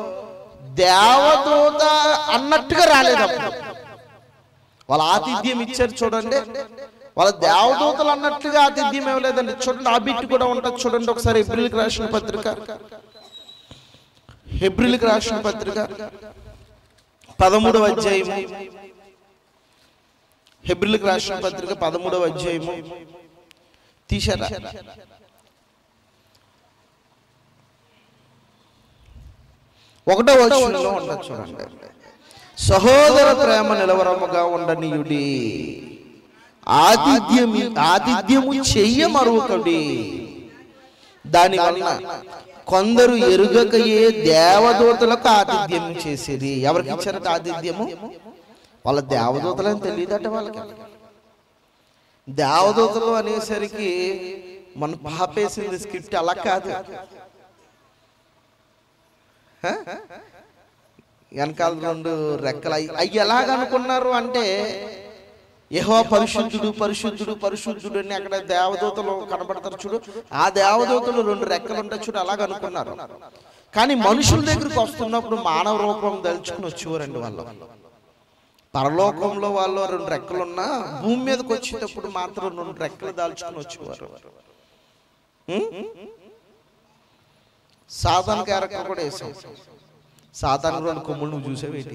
దేవదూత అన్నట్టుగా రాలేదు. అప్పుడు వాళ్ళ ఆతిథ్యం ఇచ్చారు చూడండి. వాళ్ళ దేవదూతలు అన్నట్లుగా ఆతిథ్యం ఇవ్వలేదండి. చూడండి, ఆ బిట్ కూడా ఉంటుంది చూడండి ఒకసారి. హెబ్రీయులకు రాసిన పత్రిక, హెబ్రీయులకు రాసిన పత్రిక పదమూడవ అధ్యాయము, హెబ్రీయులకు రాసిన పత్రిక పదమూడవ అధ్యాయము తీశారా? ఒకటో వచనంలో ఉండదు చూడండి. సహోదర ప్రేమ నిలవరముగా ఉండనీయుడి, ఆతిథ్యము ఆతిథ్యము చెయ్య మరొకడి. దానివల్ల కొందరు ఎరుగకయే దేవదూతలకు ఆతిథ్యం చేసేది. ఎవరికి ఇచ్చారట ఆతిథ్యము? వాళ్ళ దేవదూతలని తెలియదట వాళ్ళకి. దేవదూతలు అనేసరికి మన పాపేసింది స్క్రిప్ట్ అలా కాదు. వెనకాల రెండు రెక్కలు అవి ఎలాగనుకున్నారు అంటే, యెహోవా పరిశుద్ధుడు పరిశుద్ధుడు పరిశుద్ధుడు అని అక్కడ దేవదూతలు కనబడతారు చూడు. ఆ దేవదూతలు రెండు రెక్కలు ఉంటాయి చూడు, అలాగ అనుకున్నారు. కానీ మనుషుల దగ్గరికి వస్తున్నప్పుడు మానవ రూపం దలుచుకుని వచ్చేవారండి వాళ్ళు. పరలోకంలో వాళ్ళు రెండు రెక్కలున్నా భూమి మీదకి వచ్చేటప్పుడు మాత్రం రెండు రెక్కలు దాల్చుకుని వచ్చేవారు. సాతాను క్యారెక్టర్ కూడా వేసాం. సాతాను రెండు కొమ్ములు నువ్వు చూసేవేటి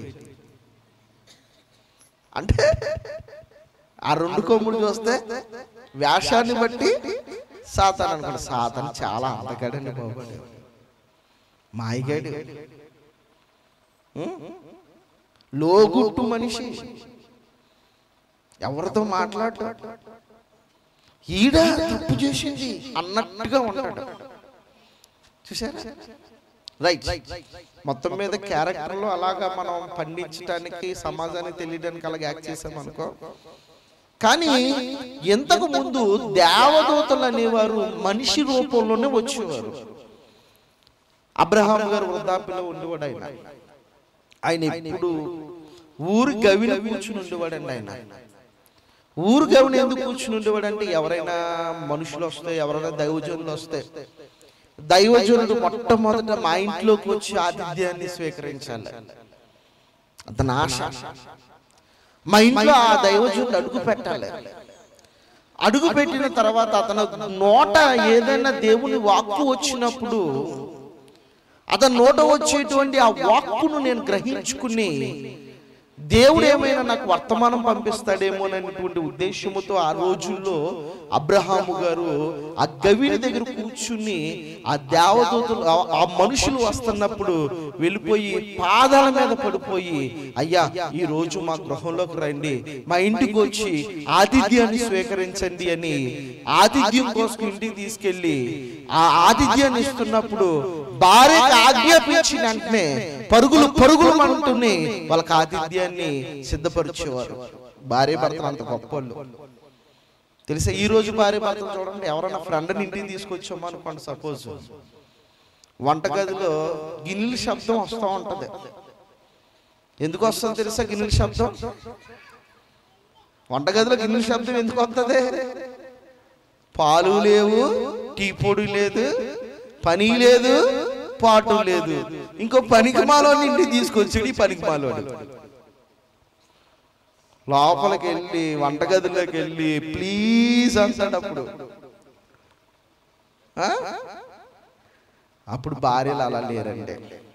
అంటే, ఆ రెండు కొమ్ములు చూస్తే వేషాన్ని బట్టి సాతాను అనుకోండి. సాతాను చాలా అందగాడండి బాబు, మాయగాడు, లోగుట్టు మనిషి, ఎవరితో మాట్లాడు, ఈడ తప్పు చేసింది అన్నట్టుగా ఉంటాడు. చూసారా? రైట్. మొత్తం మీద క్యారెక్టర్లో అలాగా మనం పండించడానికి, సమాజానికి తెలియడానికి అలాగే యాక్ట్ చేసాం అనుకో. కానీ ఎంతకు ముందు దేవదూతలు అనేవారు మనిషి రూపంలోనే వచ్చేవారు. అబ్రహాం గారు వృద్ధాప్యలో ఉండేవాడు. ఆయన ఆయన ఎప్పుడు ఊరు గవిన కూర్చుని ఉండేవాడండి. ఆయన ఊరు గవిన ఎందుకు కూర్చుని ఉండేవాడు అంటే, ఎవరైనా మనుషులు వస్తే, ఎవరైనా దైవజనులు వస్తే, దైవజనుడు మొట్టమొదట మా ఇంట్లోకి వచ్చి ఆతిథ్యాన్ని స్వీకరించాలి అతని ఆశ. మా ఇంట్లో ఆ దైవజనుడు అడుగు పెట్టాలి. అడుగు పెట్టిన తర్వాత అతను నోట ఏదైనా దేవుని వాక్కు వచ్చినప్పుడు, అతని నోట వచ్చేటువంటి ఆ వాక్కును నేను గ్రహించుకుని, దేవుడు ఏమైనా నాకు వర్తమానం పంపిస్తాడేమో అనేటువంటి ఉద్దేశముతో ఆ రోజుల్లో అబ్రహాము గారు ఆ గవిని దగ్గర కూర్చుని ఆ దేవదూతలు, ఆ మనుషులు వస్తున్నప్పుడు వెళ్ళిపోయి పాదాల మీద పడిపోయి, అయ్యా ఈ రోజు మా గృహంలోకి రండి, మా ఇంటికి వచ్చి ఆతిథ్యాన్ని స్వీకరించండి అని ఆతిథ్యం కోసం ఇంటికి తీసుకెళ్లి ఆ ఆతిథ్యాన్ని ఇస్తున్నప్పుడు భార్యకి ఆజ్ఞాపించిన వెంటనే పరుగులు పరుగులు అంటూనే వాళ్ళకి ఆతిథ్యాన్ని సిద్ధపరిచేవారు. భార్య భర్తలు అంత గొప్పళ్ళు తెలుసా. ఈ రోజు భార్య భర్తలు చూడండి, ఎవరైనా ఫ్రెండ్ని ఇంటికి తీసుకొచ్చామో అనుకోండి, సపోజ్ వంటగదిలో గిన్నెల శబ్దం వస్తూ ఉంటది. ఎందుకు వస్తుంది తెలుసా గిన్నెల శబ్దం? వంటగదిలో గిన్నెల శబ్దం ఎందుకు వస్తుంది? పాలు లేవు, టీ పొడి లేదు, పని లేదు, పాటు లేదు, ఇంకో పనికి మాలోని ఇంటికి తీసుకొచ్చాడు. ఈ పనికి మాలోని లోపలికి వెళ్ళి వంటగదిలోకి వెళ్ళి ప్లీజ్ అంటాడు. అప్పుడు అప్పుడు భార్యలు అలా లేరండి.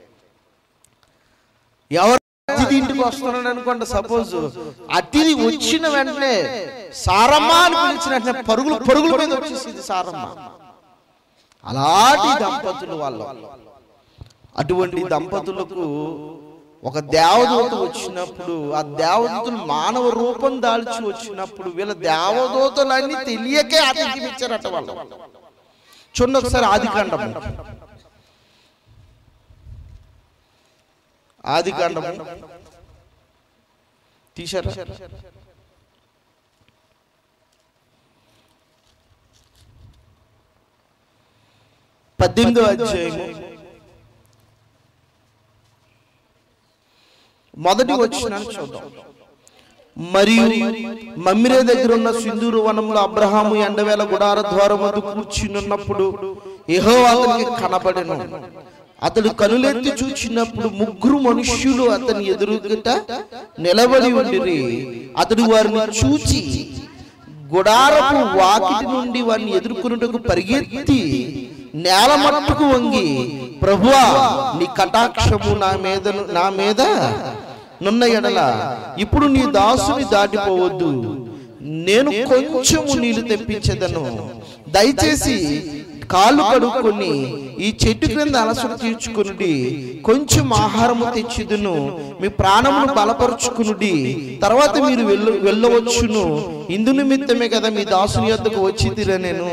ఎవరు అతిథి ఇంటికి వస్తున్నాడు అనుకోండి, సపోజ్ అతిథి వచ్చిన వెంటనే సారమ్మ అని పిలిచిన వెంటనే పరుగులు పరుగుల మీద వచ్చేసింది సారమ్మ. అలాంటి దంపతులు వాళ్ళు. అటువంటి దంపతులకు ఒక దేవదూత వచ్చినప్పుడు, ఆ దేవదూతలు మానవ రూపం దాల్చి వచ్చినప్పుడు వీళ్ళ దేవదూతలన్నీ తెలియకే ఆతిథ్యం ఇచ్చారట వాళ్ళు. చూడండి ఒకసారి ఆదికాండము ఆది కాండము తీశారా? పద్దెనిమిదో అధ్యాయము మొదటి వచనాన్ని చూద్దాం. మరియు మమ్మిరే దగ్గర ఉన్న సింధూరు వనంలో అబ్రహాము ఎండవేళ గుడార ద్వారం వద్ద కూర్చున్నప్పుడు యెహోవా అతనికి కనబడెను. అతడు కనులెత్తి చూచినప్పుడు ముగ్గురు మనుష్యులు అతని ఎదురుగట నిలబడి ఉండిరి. అతడు వారిని చూచి గుడారపు వాకిటి నుండి వారిని ఎదుర్కొనుటకు పరిగెత్తి నేల మట్టుకు వంగి, ప్రభువా, నీ కటాక్షము నా మీద నా మీద నున్న ఎడల ఇప్పుడు నీ దాసుని దాటిపోవద్దు, నేను కొంచెము నీళ్లు తెప్పించేదను, దయచేసి కాళ్ళు కడుక్కొని ఈ చెట్టు క్రింద అలసట తీర్చుకునుడి, కొంచెం ఆహారము తెచ్చిదును, మీ ప్రాణమును బలపరుచుకునుడి, తర్వాత మీరు వెళ్ళ వెళ్ళవచ్చును, ఇందు నిమిత్తమే కదా మీ దాసుని యొద్దకు వచ్చి తీరా. నేను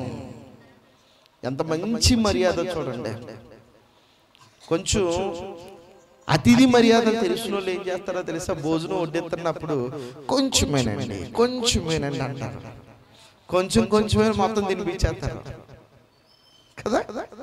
ఎంత మంచి మర్యాద చూడండి. కొంచెం అతిథి మర్యాద తెలిసిన వాళ్ళు ఏం చేస్తారో తెలుసా? భోజనం వడ్డిస్తున్నప్పుడు కొంచెమేనండి కొంచెమేనండి అంటారు. కొంచెం కొంచెమే మొత్తం తినిపించేస్తారు కదా.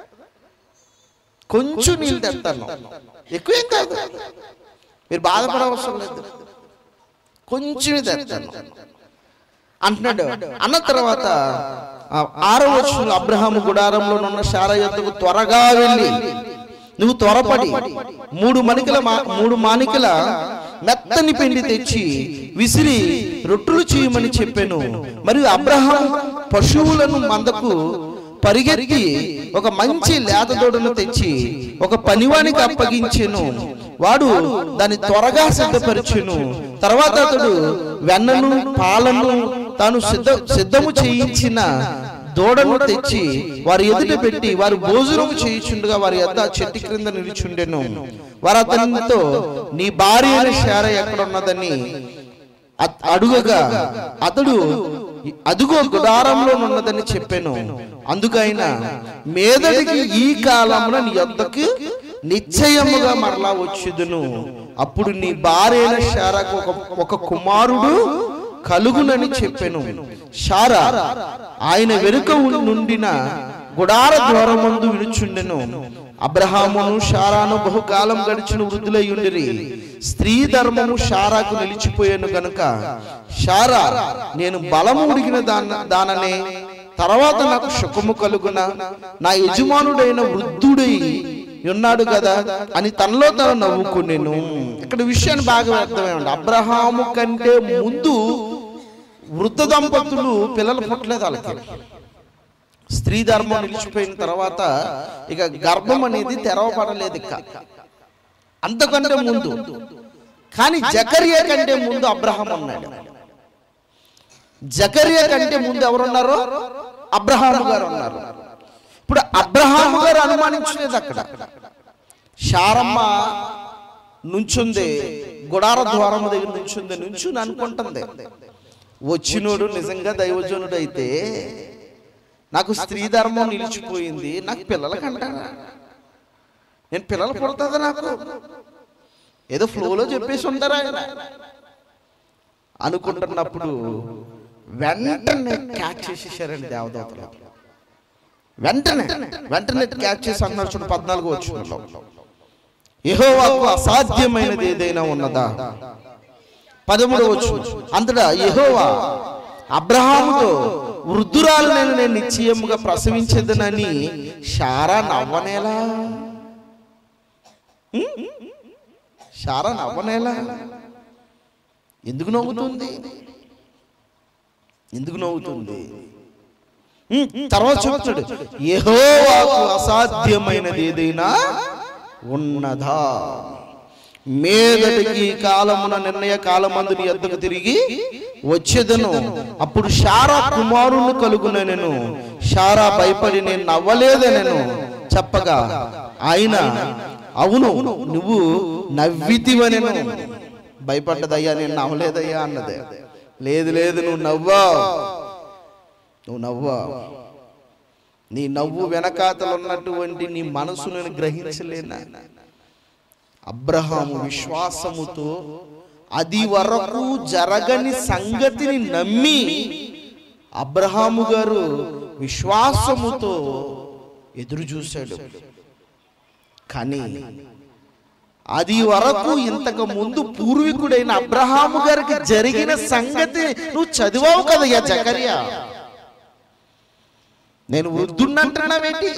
కొంచెం నీళ్ళు తెస్తాను, ఎక్కువేం కాదు, మీరు బాధపడవసరం లేదు, కొంచెమే తెస్తాను అంటున్నాడు. అన్న తర్వాత ఆరో వచనంలో అబ్రహాము గుడారంలో ఉన్న శారా యొద్దకు త్వరగా వెళ్ళి, నువ్వు త్వరపడి మూడు మణికల మూడు మానికల మెత్తని పిండి తెచ్చి విసిరి రొట్టెలు చేయమని చెప్పాను. మరియు అబ్రహాం పశువులను మందకు పరిగెత్తి ఒక మంచి లేత దూడను తెచ్చి ఒక పనివానికి అప్పగించెను. వాడు దాన్ని త్వరగా సిద్ధపరిచెను. తర్వాత అతడు వెన్నను పాలను తాను సిద్ధ సిద్ధము చేయించిన దూడను తెచ్చి వారి ఎదుట పెట్టి వారు భోజనము చేయుచుండగా వారి యొద్ద చెట్టు క్రింద నిలుచుండెను. వారు అతనితో, నీ భార్య అయిన శారా ఎక్కడ ఉన్నదని అడుగగా అతడు, అదుగో గుడారంలో ఉన్నదని చెప్పాను. అందుకైనా మీదటికి ఈ కాలమున నీ యొద్దకు నిశ్చయముగా మరలా వచ్చుదును, అప్పుడు నీ భార్య అయిన శారాకు ఒక ఒక కుమారుడు కలుగునని చెప్పెను. శారా ఆయన వెనుక నుండిన గుడార ద్వారమందు వినుచుండెను. అబ్రహామును శారాను బహుకాలం గడిచిన వృద్ధులై ఉండిరి. స్త్రీ ధర్మము శారాకు నిలిచిపోయాను గనుక శారా, నేను బలము ఉడిగిన దాన దాననే తర్వాత నాకు సుఖము కలుగున, నా యజమానుడైన వృద్ధుడై ఉన్నాడు కదా అని తనలో తను నవ్వుకునేను. ఇక్కడ విషయాన్ని బాగా అర్థమేమండి. అబ్రహాము కంటే ముందు వృద్ధ దంపతులు పిల్లలు పుట్టలేదు వాళ్ళకి. స్త్రీ ధర్మం నిలిచిపోయిన తర్వాత ఇక గర్భం అనేది తెరవబడలేదు ఇక అంతకంటే ముందు. కానీ జకరియా కంటే ముందు అబ్రహాం ఉన్నాడు. జకరియా కంటే ముందు ఎవరున్నారో అబ్రహాము గారు ఉన్నారు. ఇప్పుడు అబ్రహాము గారు అనుమానించలేదు. అక్కడ శారమ్మ నుంచుంది, గుడార ద్వారం దగ్గర నుంచుంది, నుంచుని అనుకుంటుంది, వచ్చినోడు నిజంగా దైవజనుడు అయితే నాకు స్త్రీ ధర్మం నిలిచిపోయింది, నాకు పిల్లల కంటారా, నేను పిల్లలు పుడతాదా నాకు, ఏదో ఫ్లోలో చెప్పేసి ఉంటారా ఆయన అనుకుంటున్నప్పుడు వెంటనే క్యాచ్ చేసేసారండి దేవదూతలు. వెంటనే వెంటనే క్యాచ్ చేసి అన్నారు. చూడండి పద్నాలుగు వచనంలో, యెహోవాకు అసాధ్యమైనది ఏదైనా ఉన్నదా? పదమూడవ వచనం, అంతటా యెహోవా అబ్రహాముతో, వృద్ధురాలు నేను నేను నిశ్చయముగా ప్రసవించేదనని శారా నవ్వనేలా? శారా నవ్వనేలా? ఎందుకు నవ్వుతుంది? ఎందుకు నవ్వుతుంది? తర్వాత చెప్తాడు, యెహోవాకు అసాధ్యమైనది ఏదైనా ఉన్నదా? మీదటికి కాలమున నిర్ణయ కాలమందు నీ యొద్దకు తిరిగి వచ్చేదను, అప్పుడు శారా కుమారుని కలుగునెను. శారా భయపడి నేను నవ్వలేదనెను చెప్పగా ఆయన, అవును నువ్వు నవ్వితివనెను. భయపడ్డదయ్యా, నేను నవ్వలేదయ్యా అన్నదే. లేదు లేదు నువ్వు నవ్వా, నువ్వు నవ్వా, నీ నవ్వు వెనకాతలు ఉన్నటువంటి నీ మనసు నేను గ్రహించలేనా? అబ్రహాము విశ్వాసముతో అది వరకు జరగని సంగతిని నమ్మి అబ్రహాము గారు విశ్వాసముతో ఎదురు చూశాడు. కానీ అది వరకు ఇంతకు ముందు పూర్వీకుడైన అబ్రహాము గారికి జరిగిన సంగతి నువ్వు చదివావు కదయ్యా జకర్యా. నేను వృద్ధున్నంటున్నావేంటి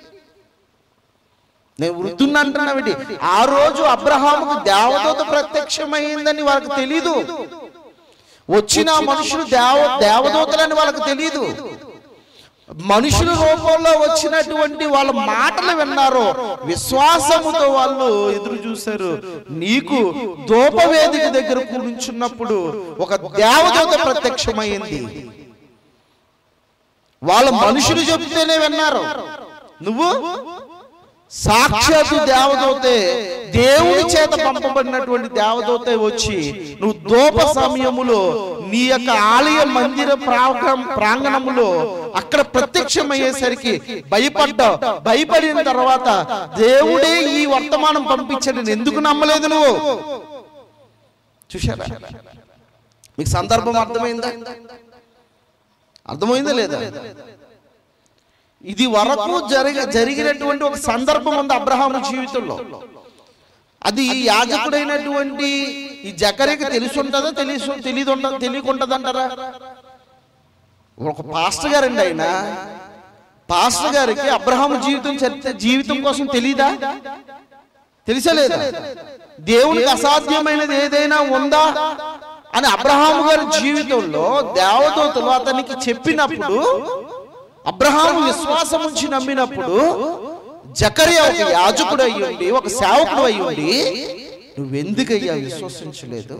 నేను వృద్ధున్నంటున్నావేంటి ఆ రోజు అబ్రహాముకు దేవదూత ప్రత్యక్షమైందని వాళ్ళకి తెలీదు. వచ్చిన మనుషులు దేవ దేవదూతలని వాళ్ళకి తెలీదు. మనుషుల రూపంలో వచ్చినటువంటి వాళ్ళ మాటలు విన్నారు. విశ్వాసముతో వాళ్ళు ఎదురు చూశారు. నీకు ధూపవేదిక దగ్గర కూర్చున్నప్పుడు ఒక దేవదూత ప్రత్యక్షమైంది. వాళ్ళ మనుషులు చెప్తేనే విన్నారు. నువ్వు సాక్షాత్తు దేవదూతే, దేవుని చేత పంపబడినటువంటి దేవదూతే వచ్చి నువ్వు ధూప సమయములో నీ యొక్క ఆలయ మందిర ప్రాంగణములో అక్కడ ప్రత్యక్షమయ్యేసరికి భయపడ్డావు. భయపడిన తర్వాత దేవుడే ఈ వర్తమానం పంపించాడు, ఎందుకు నమ్మలేదు నువ్వు? చూశారా? మీకు సందర్భం అర్థమైందా? అర్థమైందా లేదా? ఇది వరకు జరిగ జరిగినటువంటి ఒక సందర్భం ఉంది అబ్రహాము జీవితంలో. అది యాజకుడైనటువంటి ఈ జకర్యాకి తెలిసి ఉంటుందా తెలిసి తెలియదు తెలియకుంటది అంటారా? ఒక పాస్టర్ గారండి, ఆయన పాస్టర్ గారికి అబ్రహాము జీవితం జీవితం కోసం తెలీదా? తెలిసలేదా? దేవునికి అసాధ్యమైనది ఏదైనా ఉందా అని అబ్రహాము గారి జీవితంలో దేవదూతలు అతనికి చెప్పినప్పుడు అబ్రహాము విశ్వాసం ఉంచి నమ్మినప్పుడు జకర్యా ఒక యాజకుడు అయ్యుండి ఒక సేవకుడు అయ్యుండి నువ్వెందుకయ్యా విశ్వసించలేదు?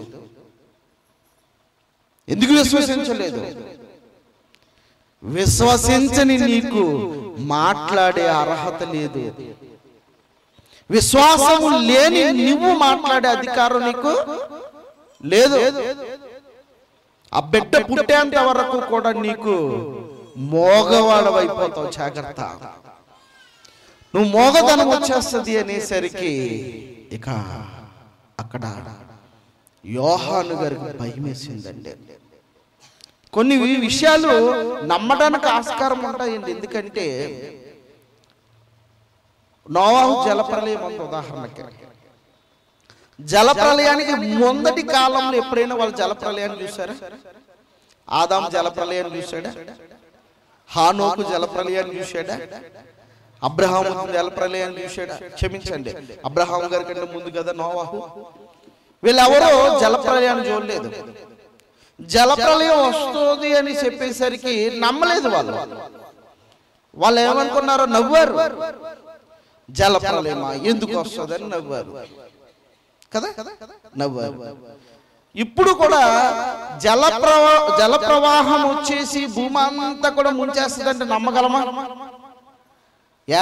ఎందుకు విశ్వసించలేదు? విశ్వసించని నీకు మాట్లాడే అర్హత లేదు. విశ్వాసము లేని నువ్వు మాట్లాడే అధికారం నీకు లేదు. ఆ బిడ్డ పుట్టేంత వరకు కూడా నీకు మోగవాడవైపోతావు. జాగ్రత్త, నువ్వు మోగదనం వచ్చేస్తుంది అనేసరికి ఇక అక్కడ యోహాను గారికి భయం వేసిందండి. కొన్ని విషయాలు నమ్మడానికి ఆస్కారం ఉంటాయండి. ఎందుకంటే నోవాహు జలప్రలయం అంత ఉదాహరణకి, జలప్రలయానికి మొదటి కాలంలో ఎప్పుడైనా వాళ్ళు జలప్రలయాన్ని చూసారా? ఆదాం జలప్రలయాన్ని చూశాడా? హానోకు జలప్రలయాన్ని చూశాడా? అబ్రహాము జలప్రలయాన్ని చూశాడా? క్షమించండి, అబ్రహాము గారి కంటే ముందు కదా నోవాహు. వీళ్ళెవరో జలప్రలయాన్ని చూడలేదు. జలప్రలయం వస్తుంది అని చెప్పేసరికి నమ్మలేదు వాళ్ళు. వాళ్ళు ఏమనుకున్నారో నవ్వారు. జలప్రలయమా, ఎందుకు వస్తుందని నవ్వారు కదా, నవ్వారు. ఇప్పుడు కూడా జల ప్రవా జల ప్రవాహం వచ్చేసి భూమి అంతా కూడా ముంచేస్తుందంటే నమ్మగలమా? యా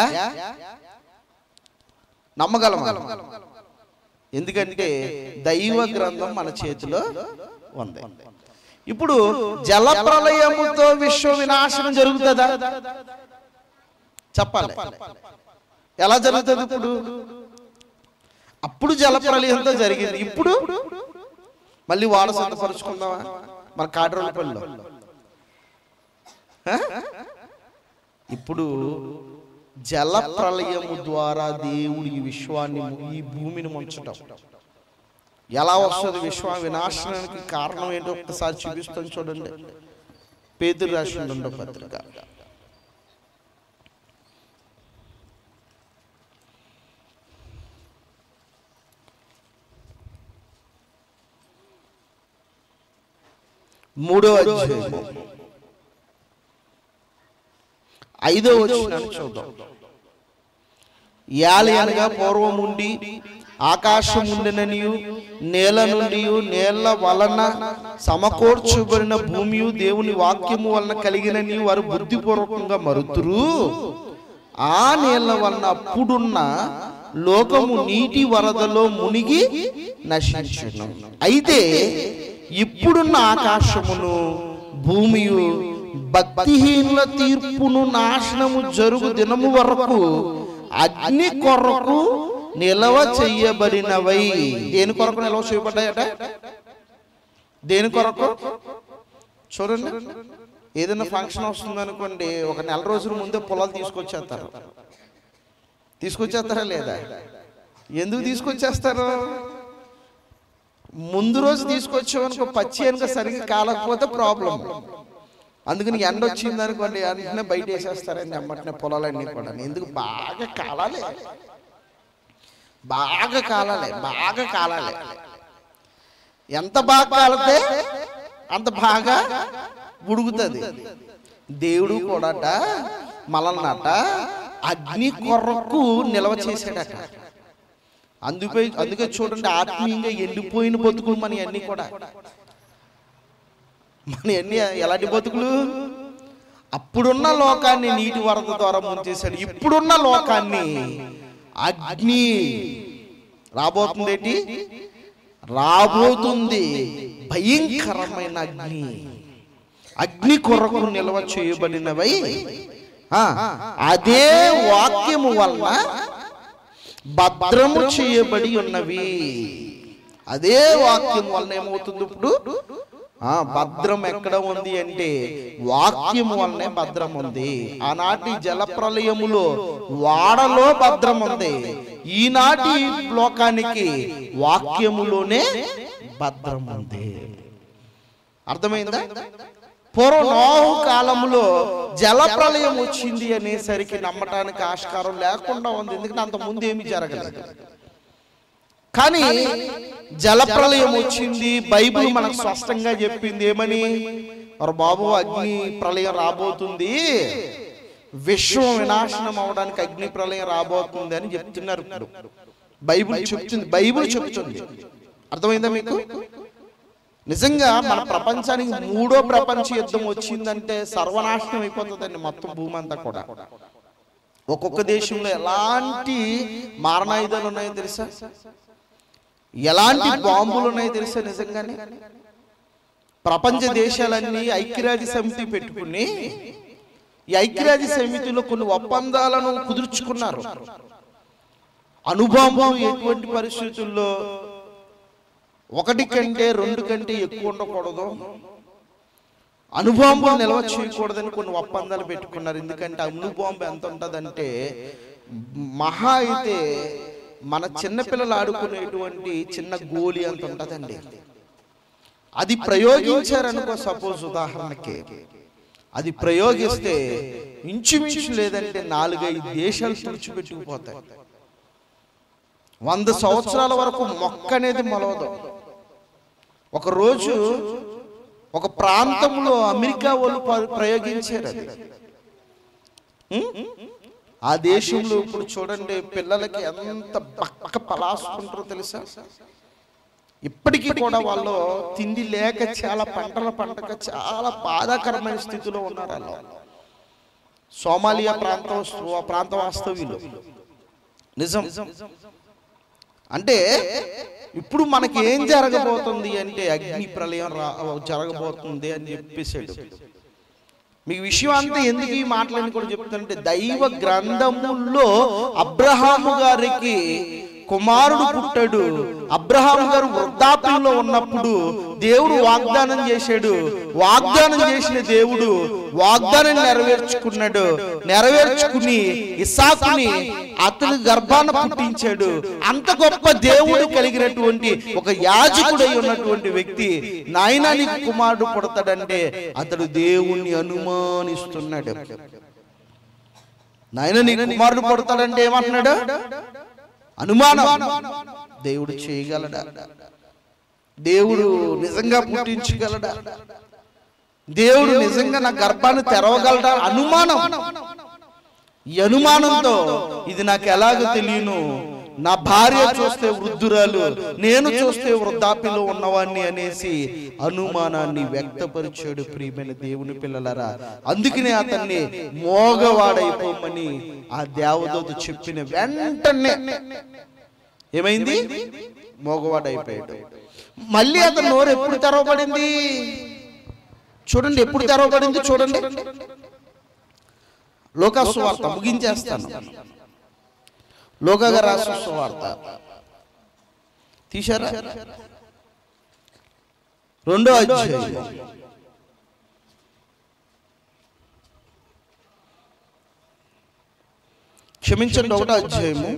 నమ్మగలమా? ఎందుకంటే దైవ గ్రంథం మన చేతిలో ఉంది. ఇప్పుడు జల ప్రళయముతో విశ్వ వినాశనం జరుగుతుందా? చెప్పాలి. ఎలా జరుగుతుంది? ఇప్పుడు అప్పుడు జల ప్రళయంతో జరిగింది. ఇప్పుడు మళ్ళీ వాన సిద్ధపరుచుకుందామా మన కాడ్రోలపల్లిలో? ఇప్పుడు జల ప్రళయము ద్వారా దేవుడు ఈ విశ్వాన్ని ఈ భూమిని ముంచటం. ఎలా వస్తుంది విశ్వ వినాశనానికి కారణం ఏంటో ఒకసారి చూపిస్తాను చూడండి. పేతురు రాసిన రెండో పత్రిక మూడో అధ్యాయం ఐదో వచనాన్ని చూద్దాం. యాలయనగా పూర్వం ఉండి ఆకాశం ఉండిననియు నేల నుండి నేల వలన సమకూర్చబడిన భూమి దేవుని వాక్యము వలన కలిగినని వారు బుద్ధిపూర్వకంగా మరుతురు. ఆ నేల వలన అప్పుడున్న లోకము నీటి వరదలో మునిగి నశించును. అయితే ఇప్పుడున్న ఆకాశమును భూమియు భక్తిహీనుల తీర్పును నాశనము జరుగు దినము వరకు అగ్ని కొరకు నిలవ చెయ్యబడినవై. దేని కొరకు నిలవ చేయబడ్డాయట? దేని కొరకు? చూడండి, ఏదైనా ఫంక్షన్ వస్తుంది అనుకోండి, ఒక నెల రోజుల ముందే పొలాలు తీసుకొచ్చేస్తారు. తీసుకొచ్చేస్తారా లేదా? ఎందుకు తీసుకొచ్చేస్తారు? ముందు రోజు తీసుకొచ్చామనుకో, పచ్చి అనుకో సరిగ్గా కాలకపోతే ప్రాబ్లం. అందుకని ఎండ వచ్చింది అనుకోండి, వెంటనే బయట వేసేస్తారని అమ్మటనే పొలాలన్నీ కూడా. ఎందుకు? బాగా కాలాలి, బాగా కాలాలి, బాగా కాలాలి. ఎంత బాగా కాలితే అంత బాగా ఉడుకుతుంది. దేవుడు కూడాట మనల్నట అగ్ని కొరకు నిల్వ చేశాడట. అందుకే అందుకే చూడండి, ఆత్మీయంగా ఎండిపోయిన బతుకులు మన అన్ని కూడా. మన అన్ని ఎలాంటి బతుకులు? అప్పుడున్న లోకాన్ని నీటి వరద ద్వారా ముంచేశాడు. ఇప్పుడున్న లోకాన్ని అగ్ని రాబోతుంది. ఏంటి రాబోతుంది? భయంకరమైన అగ్ని. అగ్ని కొరకు నిల్వ చేయబడినవై అదే వాక్యము వలన భద్రము చేయబడి ఉన్నవి. అదే వాక్యం వలన ఏమవుతుంది? ఇప్పుడు ఆ భద్రం ఎక్కడ ఉంది అంటే వాక్యము వలనే భద్రం ఉంది. ఆనాటి జల ప్రళయములో వాడలో భద్రం ఉంది. ఈనాటి లోకానికి వాక్యములోనే భద్రం ఉంది. అర్థమైందా? పూర్వ నోహు కాలంలో జల ప్రళయం వచ్చింది అనేసరికి నమ్మటానికి ఆస్కారం లేకుండా ఉంది. ఎందుకంటే అంత ముందు ఏమీ జరగలేదు. కానీ జల ప్రళయం వచ్చింది. బైబిల్ మనకు స్పష్టంగా చెప్పింది. ఏమని? మరి బాబు, అగ్ని ప్రళయం రాబోతుంది, విశ్వం వినాశనం అవడానికి అగ్ని ప్రళయం రాబోతుంది అని చెప్తున్నారు. ఇప్పుడు బైబిల్ చెప్తుంది, బైబిల్ చెప్తుంది. అర్థమైందా మీకు? నిజంగా మన ప్రపంచానికి మూడో ప్రపంచ యుద్ధం వచ్చిందంటే సర్వనాశనం అయిపోతుందండి మొత్తం భూమి అంతా కూడా. ఒక్కొక్క దేశంలో ఎలాంటి మారణాయుధాలు ఉన్నాయో తెలుసా? ఎలాంటి బాంబులు ఉన్నాయో తెలుసా? నిజంగానే ప్రపంచ దేశాలన్నీ ఐక్యరాజ్య సమితి పెట్టుకుని ఈ ఐక్యరాజ్య సమితిలో కొన్ని ఒప్పందాలను కుదుర్చుకున్నారు. అణుబాంబు ఎటువంటి పరిస్థితుల్లో ఒకటి కంటే రెండు కంటే ఎక్కువ ఉండకూడదు, అణుబాంబులు నిల్వ చేయకూడదని కొన్ని ఒప్పందాలు పెట్టుకున్నారు. ఎందుకంటే అణుబాంబు ఎంత ఉంటుందంటే మహా అయితే మన చిన్నపిల్లలు ఆడుకునేటువంటి చిన్న గోలి అంత ఉంటుందండి. అది ప్రయోగించారనుకో, సపోజ్ ఉదాహరణకి అది ప్రయోగిస్తే ఇంచుమించు లేదంటే నాలుగైదు దేశాలు తుడిచిపెట్టుకుపోతాయి. వంద సంవత్సరాల వరకు మొక్క అనేది మొలవదు. ఒకరోజు ఒక ప్రాంతంలో అమెరికా వాళ్ళు ప్రయోగించారు అది. ఆ దేశంలో ఇప్పుడు చూడండి, పిల్లలకి ఎంత పక్క పలాసుకుంటారో తెలుసా? ఇప్పటికీ కూడా వాళ్ళు తిండి లేక చాలా పంటల పంటక చాలా బాధాకరమైన స్థితిలో ఉన్నారు. వాళ్ళు సోమాలియా ప్రాంత ప్రాంత వాస్తవ్యులు. నిజం. అంటే ఇప్పుడు మనకి ఏం జరగబోతుంది అంటే అగ్ని ప్రళయం రా జరగబోతుంది అని చెప్పేసాడు. మీకు విషయం అంతా ఎందుకు ఈ మాటలని కూడా చెప్తానంటే, దైవ గ్రంథముల్లో అబ్రహాము గారికి కుమారుడు పుట్టాడు. అబ్రహాము గారు వృద్ధాప్యంలో ఉన్నప్పుడు దేవుడు వాగ్దానం చేశాడు. వాగ్దానం చేసిన దేవుడు వాగ్దానం నెరవేర్చుకున్నాడు. నెరవేర్చుకుని ఇస్సాకుని అతని గర్భాన పుట్టించాడు. అంత గొప్ప దేవుడు కలిగినటువంటి ఒక యాజకుడై ఉన్నటువంటి వ్యక్తి నాయనా నీకు కుమారుడు పుడతాడంటే అతడు దేవుణ్ణి అనుమానిస్తున్నాడు. నాయనా నీకు కుమారుడు పుడతాడంటే ఏమంటున్నాడు? అనుమానం. దేవుడు చేయగలడా? దేవుడు నిజంగా పుట్టించగలడా? దేవుడు నిజంగా నా గర్భాన్ని తెరవగలడా? అనుమానం. ఈ అనుమానంతో ఇది నాకు ఎలాగో తెలియను, నా భార్య చూస్తే వృద్ధురాలు, నేను చూస్తే వృద్ధాప్యలో ఉన్నవాణ్ణి అనేసి అనుమానాన్ని వ్యక్తపరిచాడు. ప్రియమైన దేవుని పిల్లలారా, అందుకనే అతన్ని మోగవాడైపోమని ఆ దేవదూత చెప్పిన వెంటనే ఏమైంది? మోగవాడైపోయాడు. మళ్ళీ అతని నోరు ఎప్పుడు తెరవబడింది చూడండి. ఎప్పుడు తెరవబడింది చూడండి. లూకా సువార్త ముగించేస్తాను. లూకా గారు రాసిన సువార్త తీశారా? రెండో అధ్యాయం క్షమించండి ఒకటో అధ్యాయము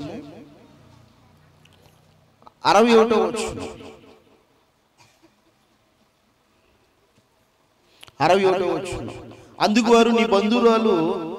అరవై ఒకటో వచనం అరవై ఒకటో వచనం అందుకు వారు నీ బంధువులు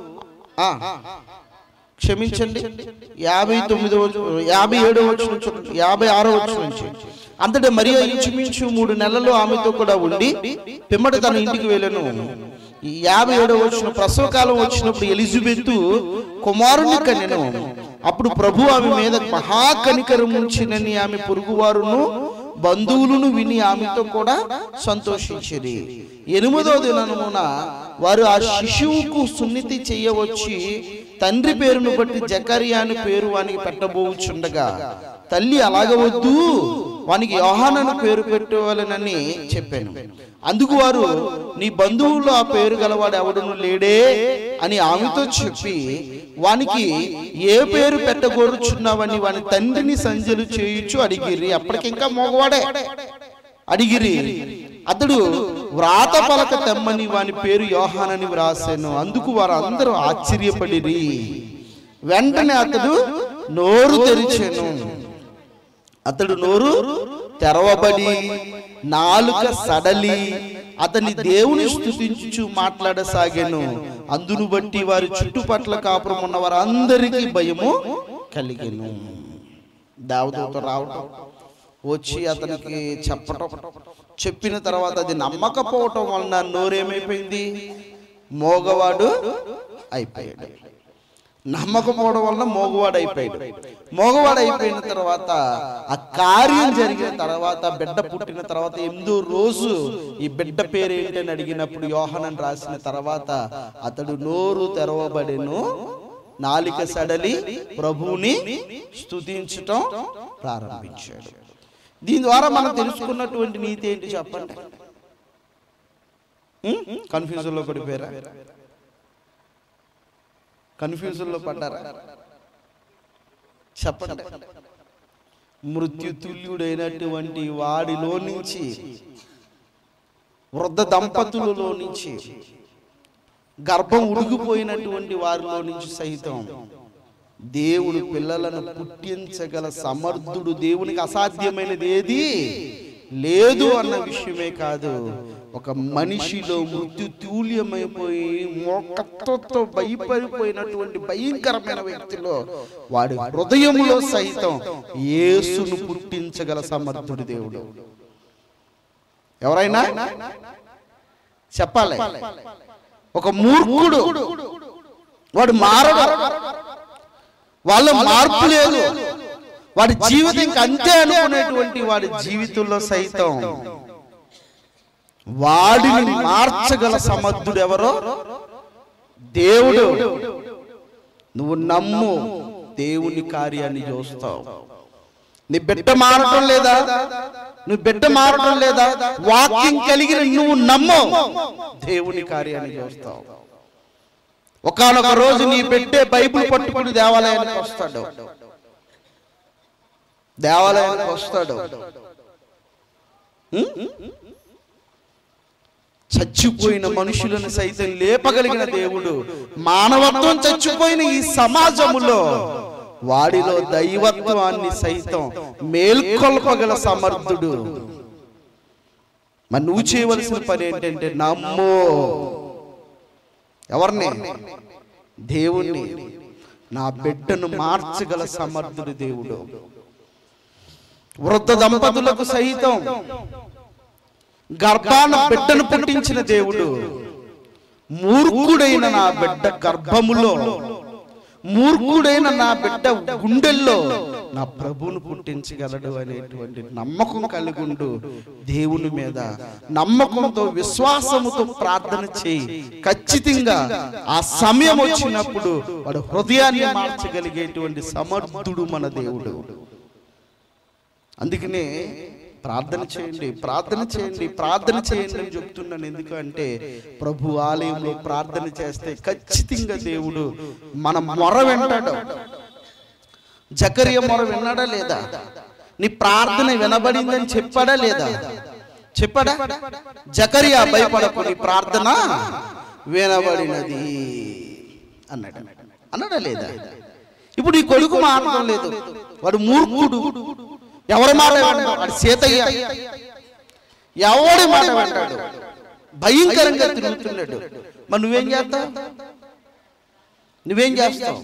క్షమించండి యాభై తొమ్మిదో యాభై ఏడో వచనం చూడండి, యాభై ఆరో వచనం నుంచి అంతటా మరియా ఇంచుమించు మూడు నెలలు ఆమెతో కూడా ఉండి పిమ్మట తన ఇంటికి వెళ్ళను. యాభై ఏడో వచ్చిన ప్రసవ కాలం వచ్చినప్పుడు ఎలిజబెత్ కుమారుని కనెను. అప్పుడు ప్రభు ఆమె మీద మహాకనికరం ఉంచినని ఆమె పొరుగువారును బంధువులను విని ఆమెతో కూడా సంతోషించిరి. ఎనిమిదో దినమున వారు ఆ శిశువుకు సున్నితి చేయవచ్చి తండ్రి పేరును బట్టి జకరియా అని పేరు వానికి పెట్టబోచుండగా తల్లి అలాగవద్దు, వానికి యోహానను పేరు పెట్టవాలనని చెప్పాను. అందుకు వారు నీ బంధువుల్లో ఆ పేరు గలవాడు ఎవడును లేడే అని ఆమెతో చెప్పి వానికి ఏ పేరు పెట్టగోరుచున్నావని వాని తండ్రిని సంజలు చేయించు అడిగిరి. అప్పటికింకా మోగవాడే అడిగిరి. అతడు వ్రాత పలక తెమ్మని వాని పేరు యోహానని వ్రాసాను. అందుకు వారు అందరూ ఆశ్చర్యపడిరి. వెంటనే అతడు నోరు తెరిచెను. అతడు నోరు తెరవబడి నాలుక సడలి అతని దేవుని స్తుతించుచు మాట్లాడసాగాను. అందును బట్టి వారి చుట్టుపట్ల కాపురం ఉన్న వారందరికీ భయము కలిగెను. దేవదూత రావటం, వచ్చి అతనికి చెప్పటం, చెప్పిన తర్వాత అది నమ్మకపోవటం వలన నోరేమైపోయింది, మోగవాడు అయిపోయాడు. నమ్మకపోవడం వలన మోగవాడు అయిపోయాడు. మోగవాడు అయిపోయిన తర్వాత ఆ కార్యం జరిగిన తర్వాత బిడ్డ పుట్టిన తర్వాత ఎనిమిదో రోజు ఈ బిడ్డ పేరు ఏంటని అడిగినప్పుడు యోహానని రాసిన తర్వాత అతడు నోరు తెరవబడెను, నాలిక సడలి ప్రభువుని స్తుతించటం ప్రారంభించాడు. దీని ద్వారా మనం తెలుసుకున్నటువంటి నీతి ఏంటి చెప్పండి? కన్ఫ్యూజన్ లో పడిపోయారా? కన్ఫ్యూజన్ లో పడ్డారా? చెప్పండి. మృత్యుతుల్యుడైనటువంటి వాడిలో నుంచి, వృద్ధ దంపతులలో నుంచి, గర్భం ఉడిగిపోయినటువంటి వారిలో నుంచి సైతం దేవుడు పిల్లలను పుట్టించగల సమర్థుడు. దేవునికి అసాధ్యమైనది ఏది లేదు అన్న విషయమే కాదు, ఒక మనిషిలో మృత్యుతుల్యమైపోయి మోకత్వంతో భయపడిపోయినటువంటి భయంకరమైన వ్యక్తిలో వాడి హృదయంలో సైతం యేసును పుట్టించగల సమర్థుడు దేవుడు. ఎవరైనా చెప్పాలి. ఒక మూర్ఖుడు వాడు మారడు, వాళ్ళ మార్పు లేదు, వాడి జీవితం ఇంక అంతే అనుకునేటువంటి వాడి జీవితంలో సైతం వాడిని మార్చగల సమర్థుడు ఎవరో దేవుడు. నువ్వు నమ్ము, దేవుని కార్యాన్ని చూస్తావు. నీ బిడ్డ మారటం లేదా, నువ్వు బిడ్డ మారటం లేదా, వాక్యం కలిగిన నువ్వు నమ్ము, దేవుని కార్యాన్ని చూస్తావు. ఒకానొక రోజు నీ బిడ్డే బైబిల్ పట్టుకుని దేవాలయానికి వస్తాడు, దేవాలయానికి వస్తాడు. చచ్చిపోయిన మనుషులను సైతం లేపగలిగిన దేవుడు, మానవత్వం చచ్చిపోయిన ఈ సమాజములో వాడిలో దైవత్వాన్ని సైతం మేల్కొల్పగల సమర్థుడు. మరి నువ్వు చేయవలసిన పని ఏంటంటే నమ్ము. ఎవరిని? దేవుణ్ణి. నా బిడ్డను మార్చగల సమర్థుడు దేవుడు. వృద్ధ దంపతులకు సైతం గర్భాన బిడ్డను పుట్టించిన దేవుడు, మూర్ఖుడైన నా బిడ్డ గర్భములో, మూర్ఖుడైన నా బిడ్డ గుండెల్లో నా ప్రభువును పుట్టించగలడు అనేటువంటి నమ్మకం కలిగుండు. దేవుని మీద నమ్మకంతో విశ్వాసముతో ప్రార్థన చేయి. ఖచ్చితంగా ఆ సమయం వచ్చినప్పుడు వాడు హృదయాన్ని మార్చగలిగేటువంటి సమర్థుడు మన దేవుడు. అందుకనే ప్రార్థన చేయండి, ప్రార్థన చేయండి, ప్రార్థన చేయండి అని చెప్తున్నాను. ఎందుకంటే ప్రభు ఆలయంలో ప్రార్థన చేస్తే ఖచ్చితంగా దేవుడు మన మొర వింటాడు, జకరియా మొర విన్నాడా లేదా? నీ ప్రార్థన వినబడిందని చెప్పాడా లేదా? చెప్పాడా? జకరియా భయపడకు, నీ ప్రార్థన వినబడినది అన్నాడు. అన్నాడా లేదా? ఇప్పుడు ఈ కొడుకు మాట్లాడడం లేదు, వాడు మూర్ఖుడు. ఎవరి మాట వింటాడు? వాడు సీతయ్య ఎవడి మాట వింటాడు? భయంకరంగా తిరుగుతున్నాడు. మరి నువ్వేం చేస్తావు? నువ్వేం చేస్తావు?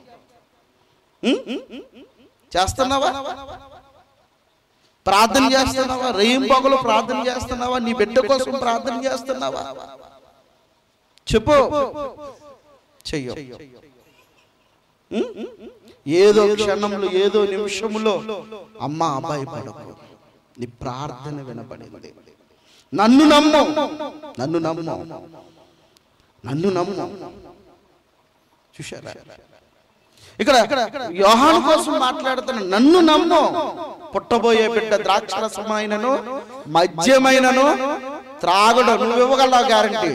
చేస్తున్నావా? ప్రార్థన చేస్తున్నావా? రేయం పగలు ప్రార్థన చేస్తున్నావా? నీ బిడ్డ కోసం ప్రార్థన చేస్తున్నావా? చెప్పు. చెయ్యు. ఏదో క్షణంలో, ఏదో నిమిషంలో అమ్మా భయపడకు, నీ ప్రార్థన వినబడింది. నన్ను నమ్ము, నన్ను నమ్ము, నన్ను నమ్ము. చూశారా? ఇక్కడ యోహాను కోసం మాట్లాడుతున్నా. నన్ను నమ్ము, పుట్టబోయే బిడ్డ ద్రాక్షరసమైనను మద్యమైనను త్రాగడు. నువ్వు ఇవ్వగలవా గ్యారంటీ?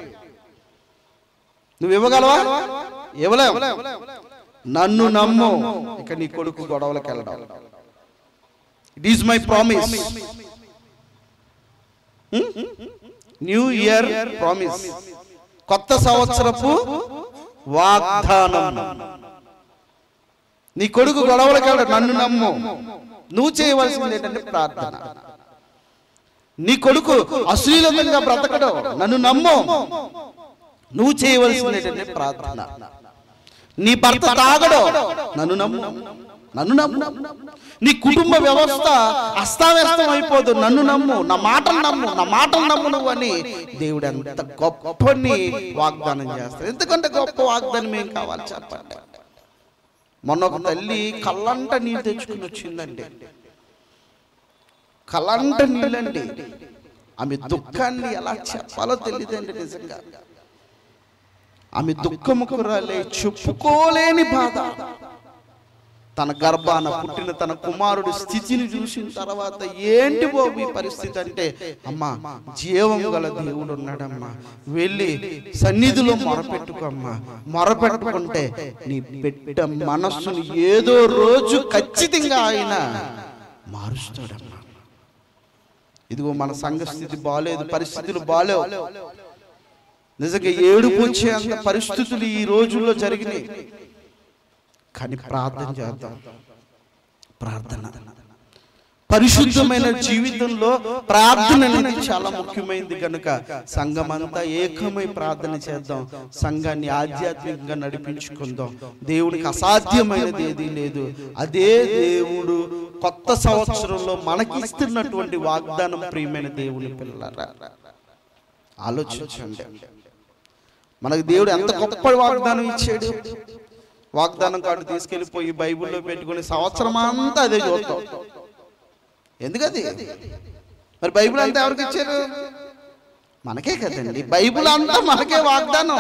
నువ్వు ఇవ్వగలవా? ఇవ్వలేవు. నన్ను నమ్ము. ఇక నీ కొడుకు గొడవలకు వెళ్ళడం. It is my promise. New year promise, కొత్త సంవత్సరపు వాగ్దానం. నీ కొడుకు గొడవలకు వెళ్ళడం. నన్ను నమ్ము. నువ్వు చేయవలసింది ఏంటంటే ప్రార్థన. నీ కొడుకు అశ్లీలంగా బ్రతకడం. నన్ను నమ్ము. నువ్వు చేయవలసింది ఏంటంటే ప్రార్థన. నీ భర్త తాగడు. నన్ను నమ్ము, నన్ను నమ్ము. నీ కుటుంబ వ్యవస్థ అస్తావ్యస్తం అయిపోదు. నన్ను నమ్ము, నా మాటలు నమ్ము, నా మాటలు నమ్ము నువ్వు అని దేవుడు ఎంత గొప్పని వాగ్దానం చేస్తాడు. ఎందుకంటే గొప్ప వాగ్దానం ఏం కావాలి చెప్పండి? మొన్న ఒక తల్లి కళ్ళంట నీళ్ళు తెచ్చుకుని వచ్చిందండి. కళ్ళంట నీళ్ళండి. ఆమె దుఃఖాన్ని ఎలా చెప్పాలో తెలియదండి. నిజంగా ఆమె దుఃఖముకురాలే, చెప్పుకోలేని బాధ. తన గర్భాన పుట్టిన తన కుమారుడి స్థితిని చూసిన తర్వాత ఏంటి బాబు ఈ పరిస్థితి అంటే, అమ్మా జీవం గల దేవుడు ఉన్నాడమ్మా, వెళ్ళి సన్నిధిలో మొరపెట్టుకోమ్మా, మొరపెట్టుకుంటే నీ బిడ్డ మనస్సును ఏదో రోజు ఖచ్చితంగా ఆయన మారుస్తాడమ్మా. ఇదిగో మన సంఘ స్థితి బాలేదు, పరిస్థితులు బాలేవు. నిజంగా ఏడుపు వచ్చే అంత పరిస్థితులు ఈ రోజుల్లో జరిగినాయి. కానీ ప్రార్థన చేద్దాం. ప్రార్థన, పరిశుద్ధమైన జీవితంలో ప్రార్థన అనేది చాలా ముఖ్యమైనది కనుక సంఘమంతా ఏకమై ప్రార్థన చేద్దాం. సంఘాన్ని ఆధ్యాత్మికంగా నడిపించుకుందాం. దేవుడికి అసాధ్యమైనది ఏదీ లేదు. అదే దేవుడు కొత్త సంవత్సరంలో మనకిస్తున్నటువంటి వాగ్దానం. ప్రియమైన దేవుని పిల్లలారా, ఆలోచించండి. మనకు దేవుడు ఎంత గొప్ప వాగ్దానం ఇచ్చాడు. వాగ్దానం కార్డు తీసుకెళ్ళిపోయి బైబిల్లో పెట్టుకుని సంవత్సరం అంతా అదే చూద్దాం. ఎందుకది? మరి బైబిల్ అంతా ఎవరికి ఇచ్చారు? మనకే కదండి. బైబిల్ అంతా మనకే వాగ్దానం.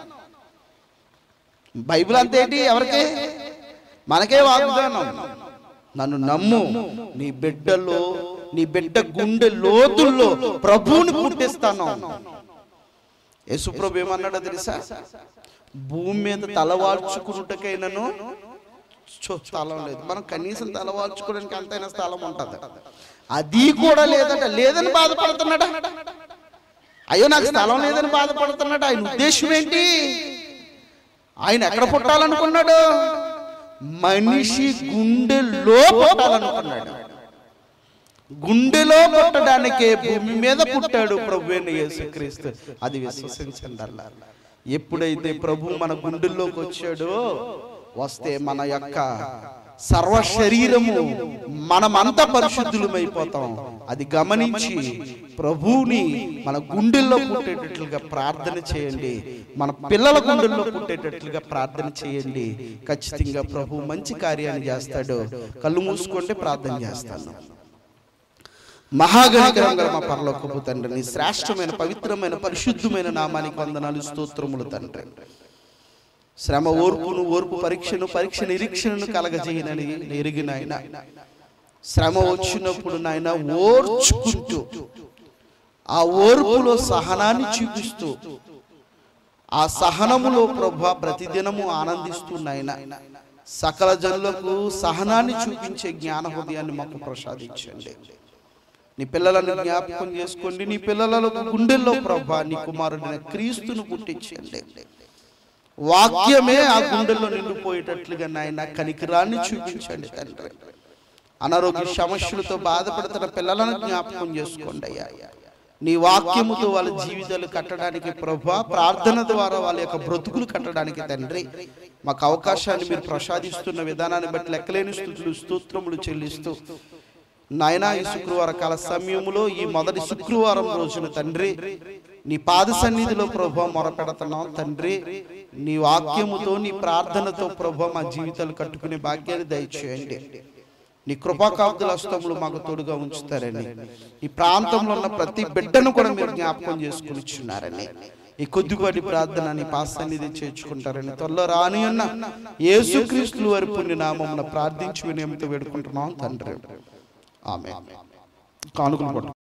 బైబిల్ అంతా ఏంటి? ఎవరికే? మనకే వాగ్దానం. నన్ను నమ్ము, నీ బిడ్డలో, నీ బిడ్డ గుండె లోతుల్లో ప్రభువుని పుట్టిస్తాను. యేసుప్రభు ఏమన్నాడో తెలుసా? భూమి మీద తలవాల్చుకున్నటకైనాను స్థలం లేదు. మనం కనీసం తలవాల్చుకోవడానికి ఎంతైనా స్థలం ఉంటుంది. అది కూడా లేదట. లేదని బాధపడుతున్నాడా? అయ్యో నాకు స్థలం లేదని బాధపడుతున్నాడు. ఆయన ఉద్దేశం ఏంటి? ఆయన ఎక్కడ పుట్టాలనుకున్నాడు? మనిషి గుండెలో పుట్టాలనుకున్నాడు. గుండెలో పుట్టడానికే భూమి మీద పుట్టాడు ప్రభువైన యేసుక్రీస్తు. అది విశ్వసించండి. అలా ఎప్పుడైతే ప్రభు మన గుండెల్లోకి వచ్చాడో, వస్తే మన యొక్క సర్వ శరీరము మనమంతా పరిశుద్ధులమైపోతాం. అది గమనించి ప్రభువుని మన గుండెల్లో పుట్టేటట్లుగా ప్రార్థన చేయండి. మన పిల్లల గుండెల్లో పుట్టేటట్లుగా ప్రార్థన చేయండి. ఖచ్చితంగా ప్రభు మంచి కార్యాన్ని చేస్తాడు. కళ్ళు మూసుకుంటే ప్రార్థన చేస్తాను. మహాగణికరంగా మా పరలోకపు తండ్రి, నీ శ్రేష్టమైన పవిత్రమైన పరిశుద్ధమైన నామానికి వందనాలు, స్తోత్రములు తండ్రి. శ్రమ ఓర్పును, ఓర్పు పరీక్షను, పరీక్ష నిరీక్షణను కలగజేయనని ఎరిగిన ఆయన, శ్రమ వచ్చినప్పుడు నాయన ఓర్చుకుంటూ, ఆ ఓర్పులో సహనాన్ని చూపిస్తూ, ఆ సహనములో ప్రభు ప్రతిదినము ఆనందిస్తూ నాయన సకల జనులకు సహనాన్ని చూపించే జ్ఞాన హృదయాన్ని మాకు ప్రసాదించండి. నీ పిల్లలను జ్ఞాపకం చేసుకోండి. నీ పిల్లలలో గుండెల్లో ప్రభా నీ కుమారుడైన క్రీస్తును పుట్టించండి. వాక్యమే ఆ గుండెల్లో నిండిపోయేటట్లుగా నాయన కనికరాన్ని చూపించండి తండ్రి. అనారోగ్య సమస్యలతో బాధపడుతున్న పిల్లలను జ్ఞాపకం చేసుకోండి అయ్యా. నీ వాక్యముతో వాళ్ళ జీవితాలు కట్టడానికి ప్రభా, ప్రార్థన ద్వారా వాళ్ళ యొక్క బ్రతుకులు కట్టడానికి తండ్రి మాకు అవకాశాన్ని మీరు ప్రసాదిస్తున్న విధానాన్ని బట్టి లెక్కలేని స్తుతులు స్తోత్రములు చెల్లిస్తూ నాయనా ఈ శుక్రవార కాల సమయంలో ఈ మొదటి శుక్రవారం రోజున తండ్రి నీ పాద సన్నిధిలో ప్రభా మొరపెడుతున్నాం తండ్రి. నీ వాక్యముతో నీ ప్రార్థనతో ప్రభా మా జీవితాలు కట్టుకునే భాగ్యాన్ని దయచేయండి. నీ కృపాకాబ్దుల హస్తములు మాకు తోడుగా ఉంచుతారని, ఈ ప్రాంతంలో ఉన్న ప్రతి బిడ్డను కూడా మీరు జ్ఞాపకం చేసుకుని ఇచ్చున్నారని, ఈ కొద్దిపాటి ప్రార్థన నీ పాద సన్నిధి చేర్చుకుంటారని త్వరలో రాని ఉన్న యేసుక్రీస్తు వారి పుణ్య నామమున ప్రార్థించి వినయంతో వేడుకుంటున్నాం తండ్రి. ఆమేన్. కానుకలు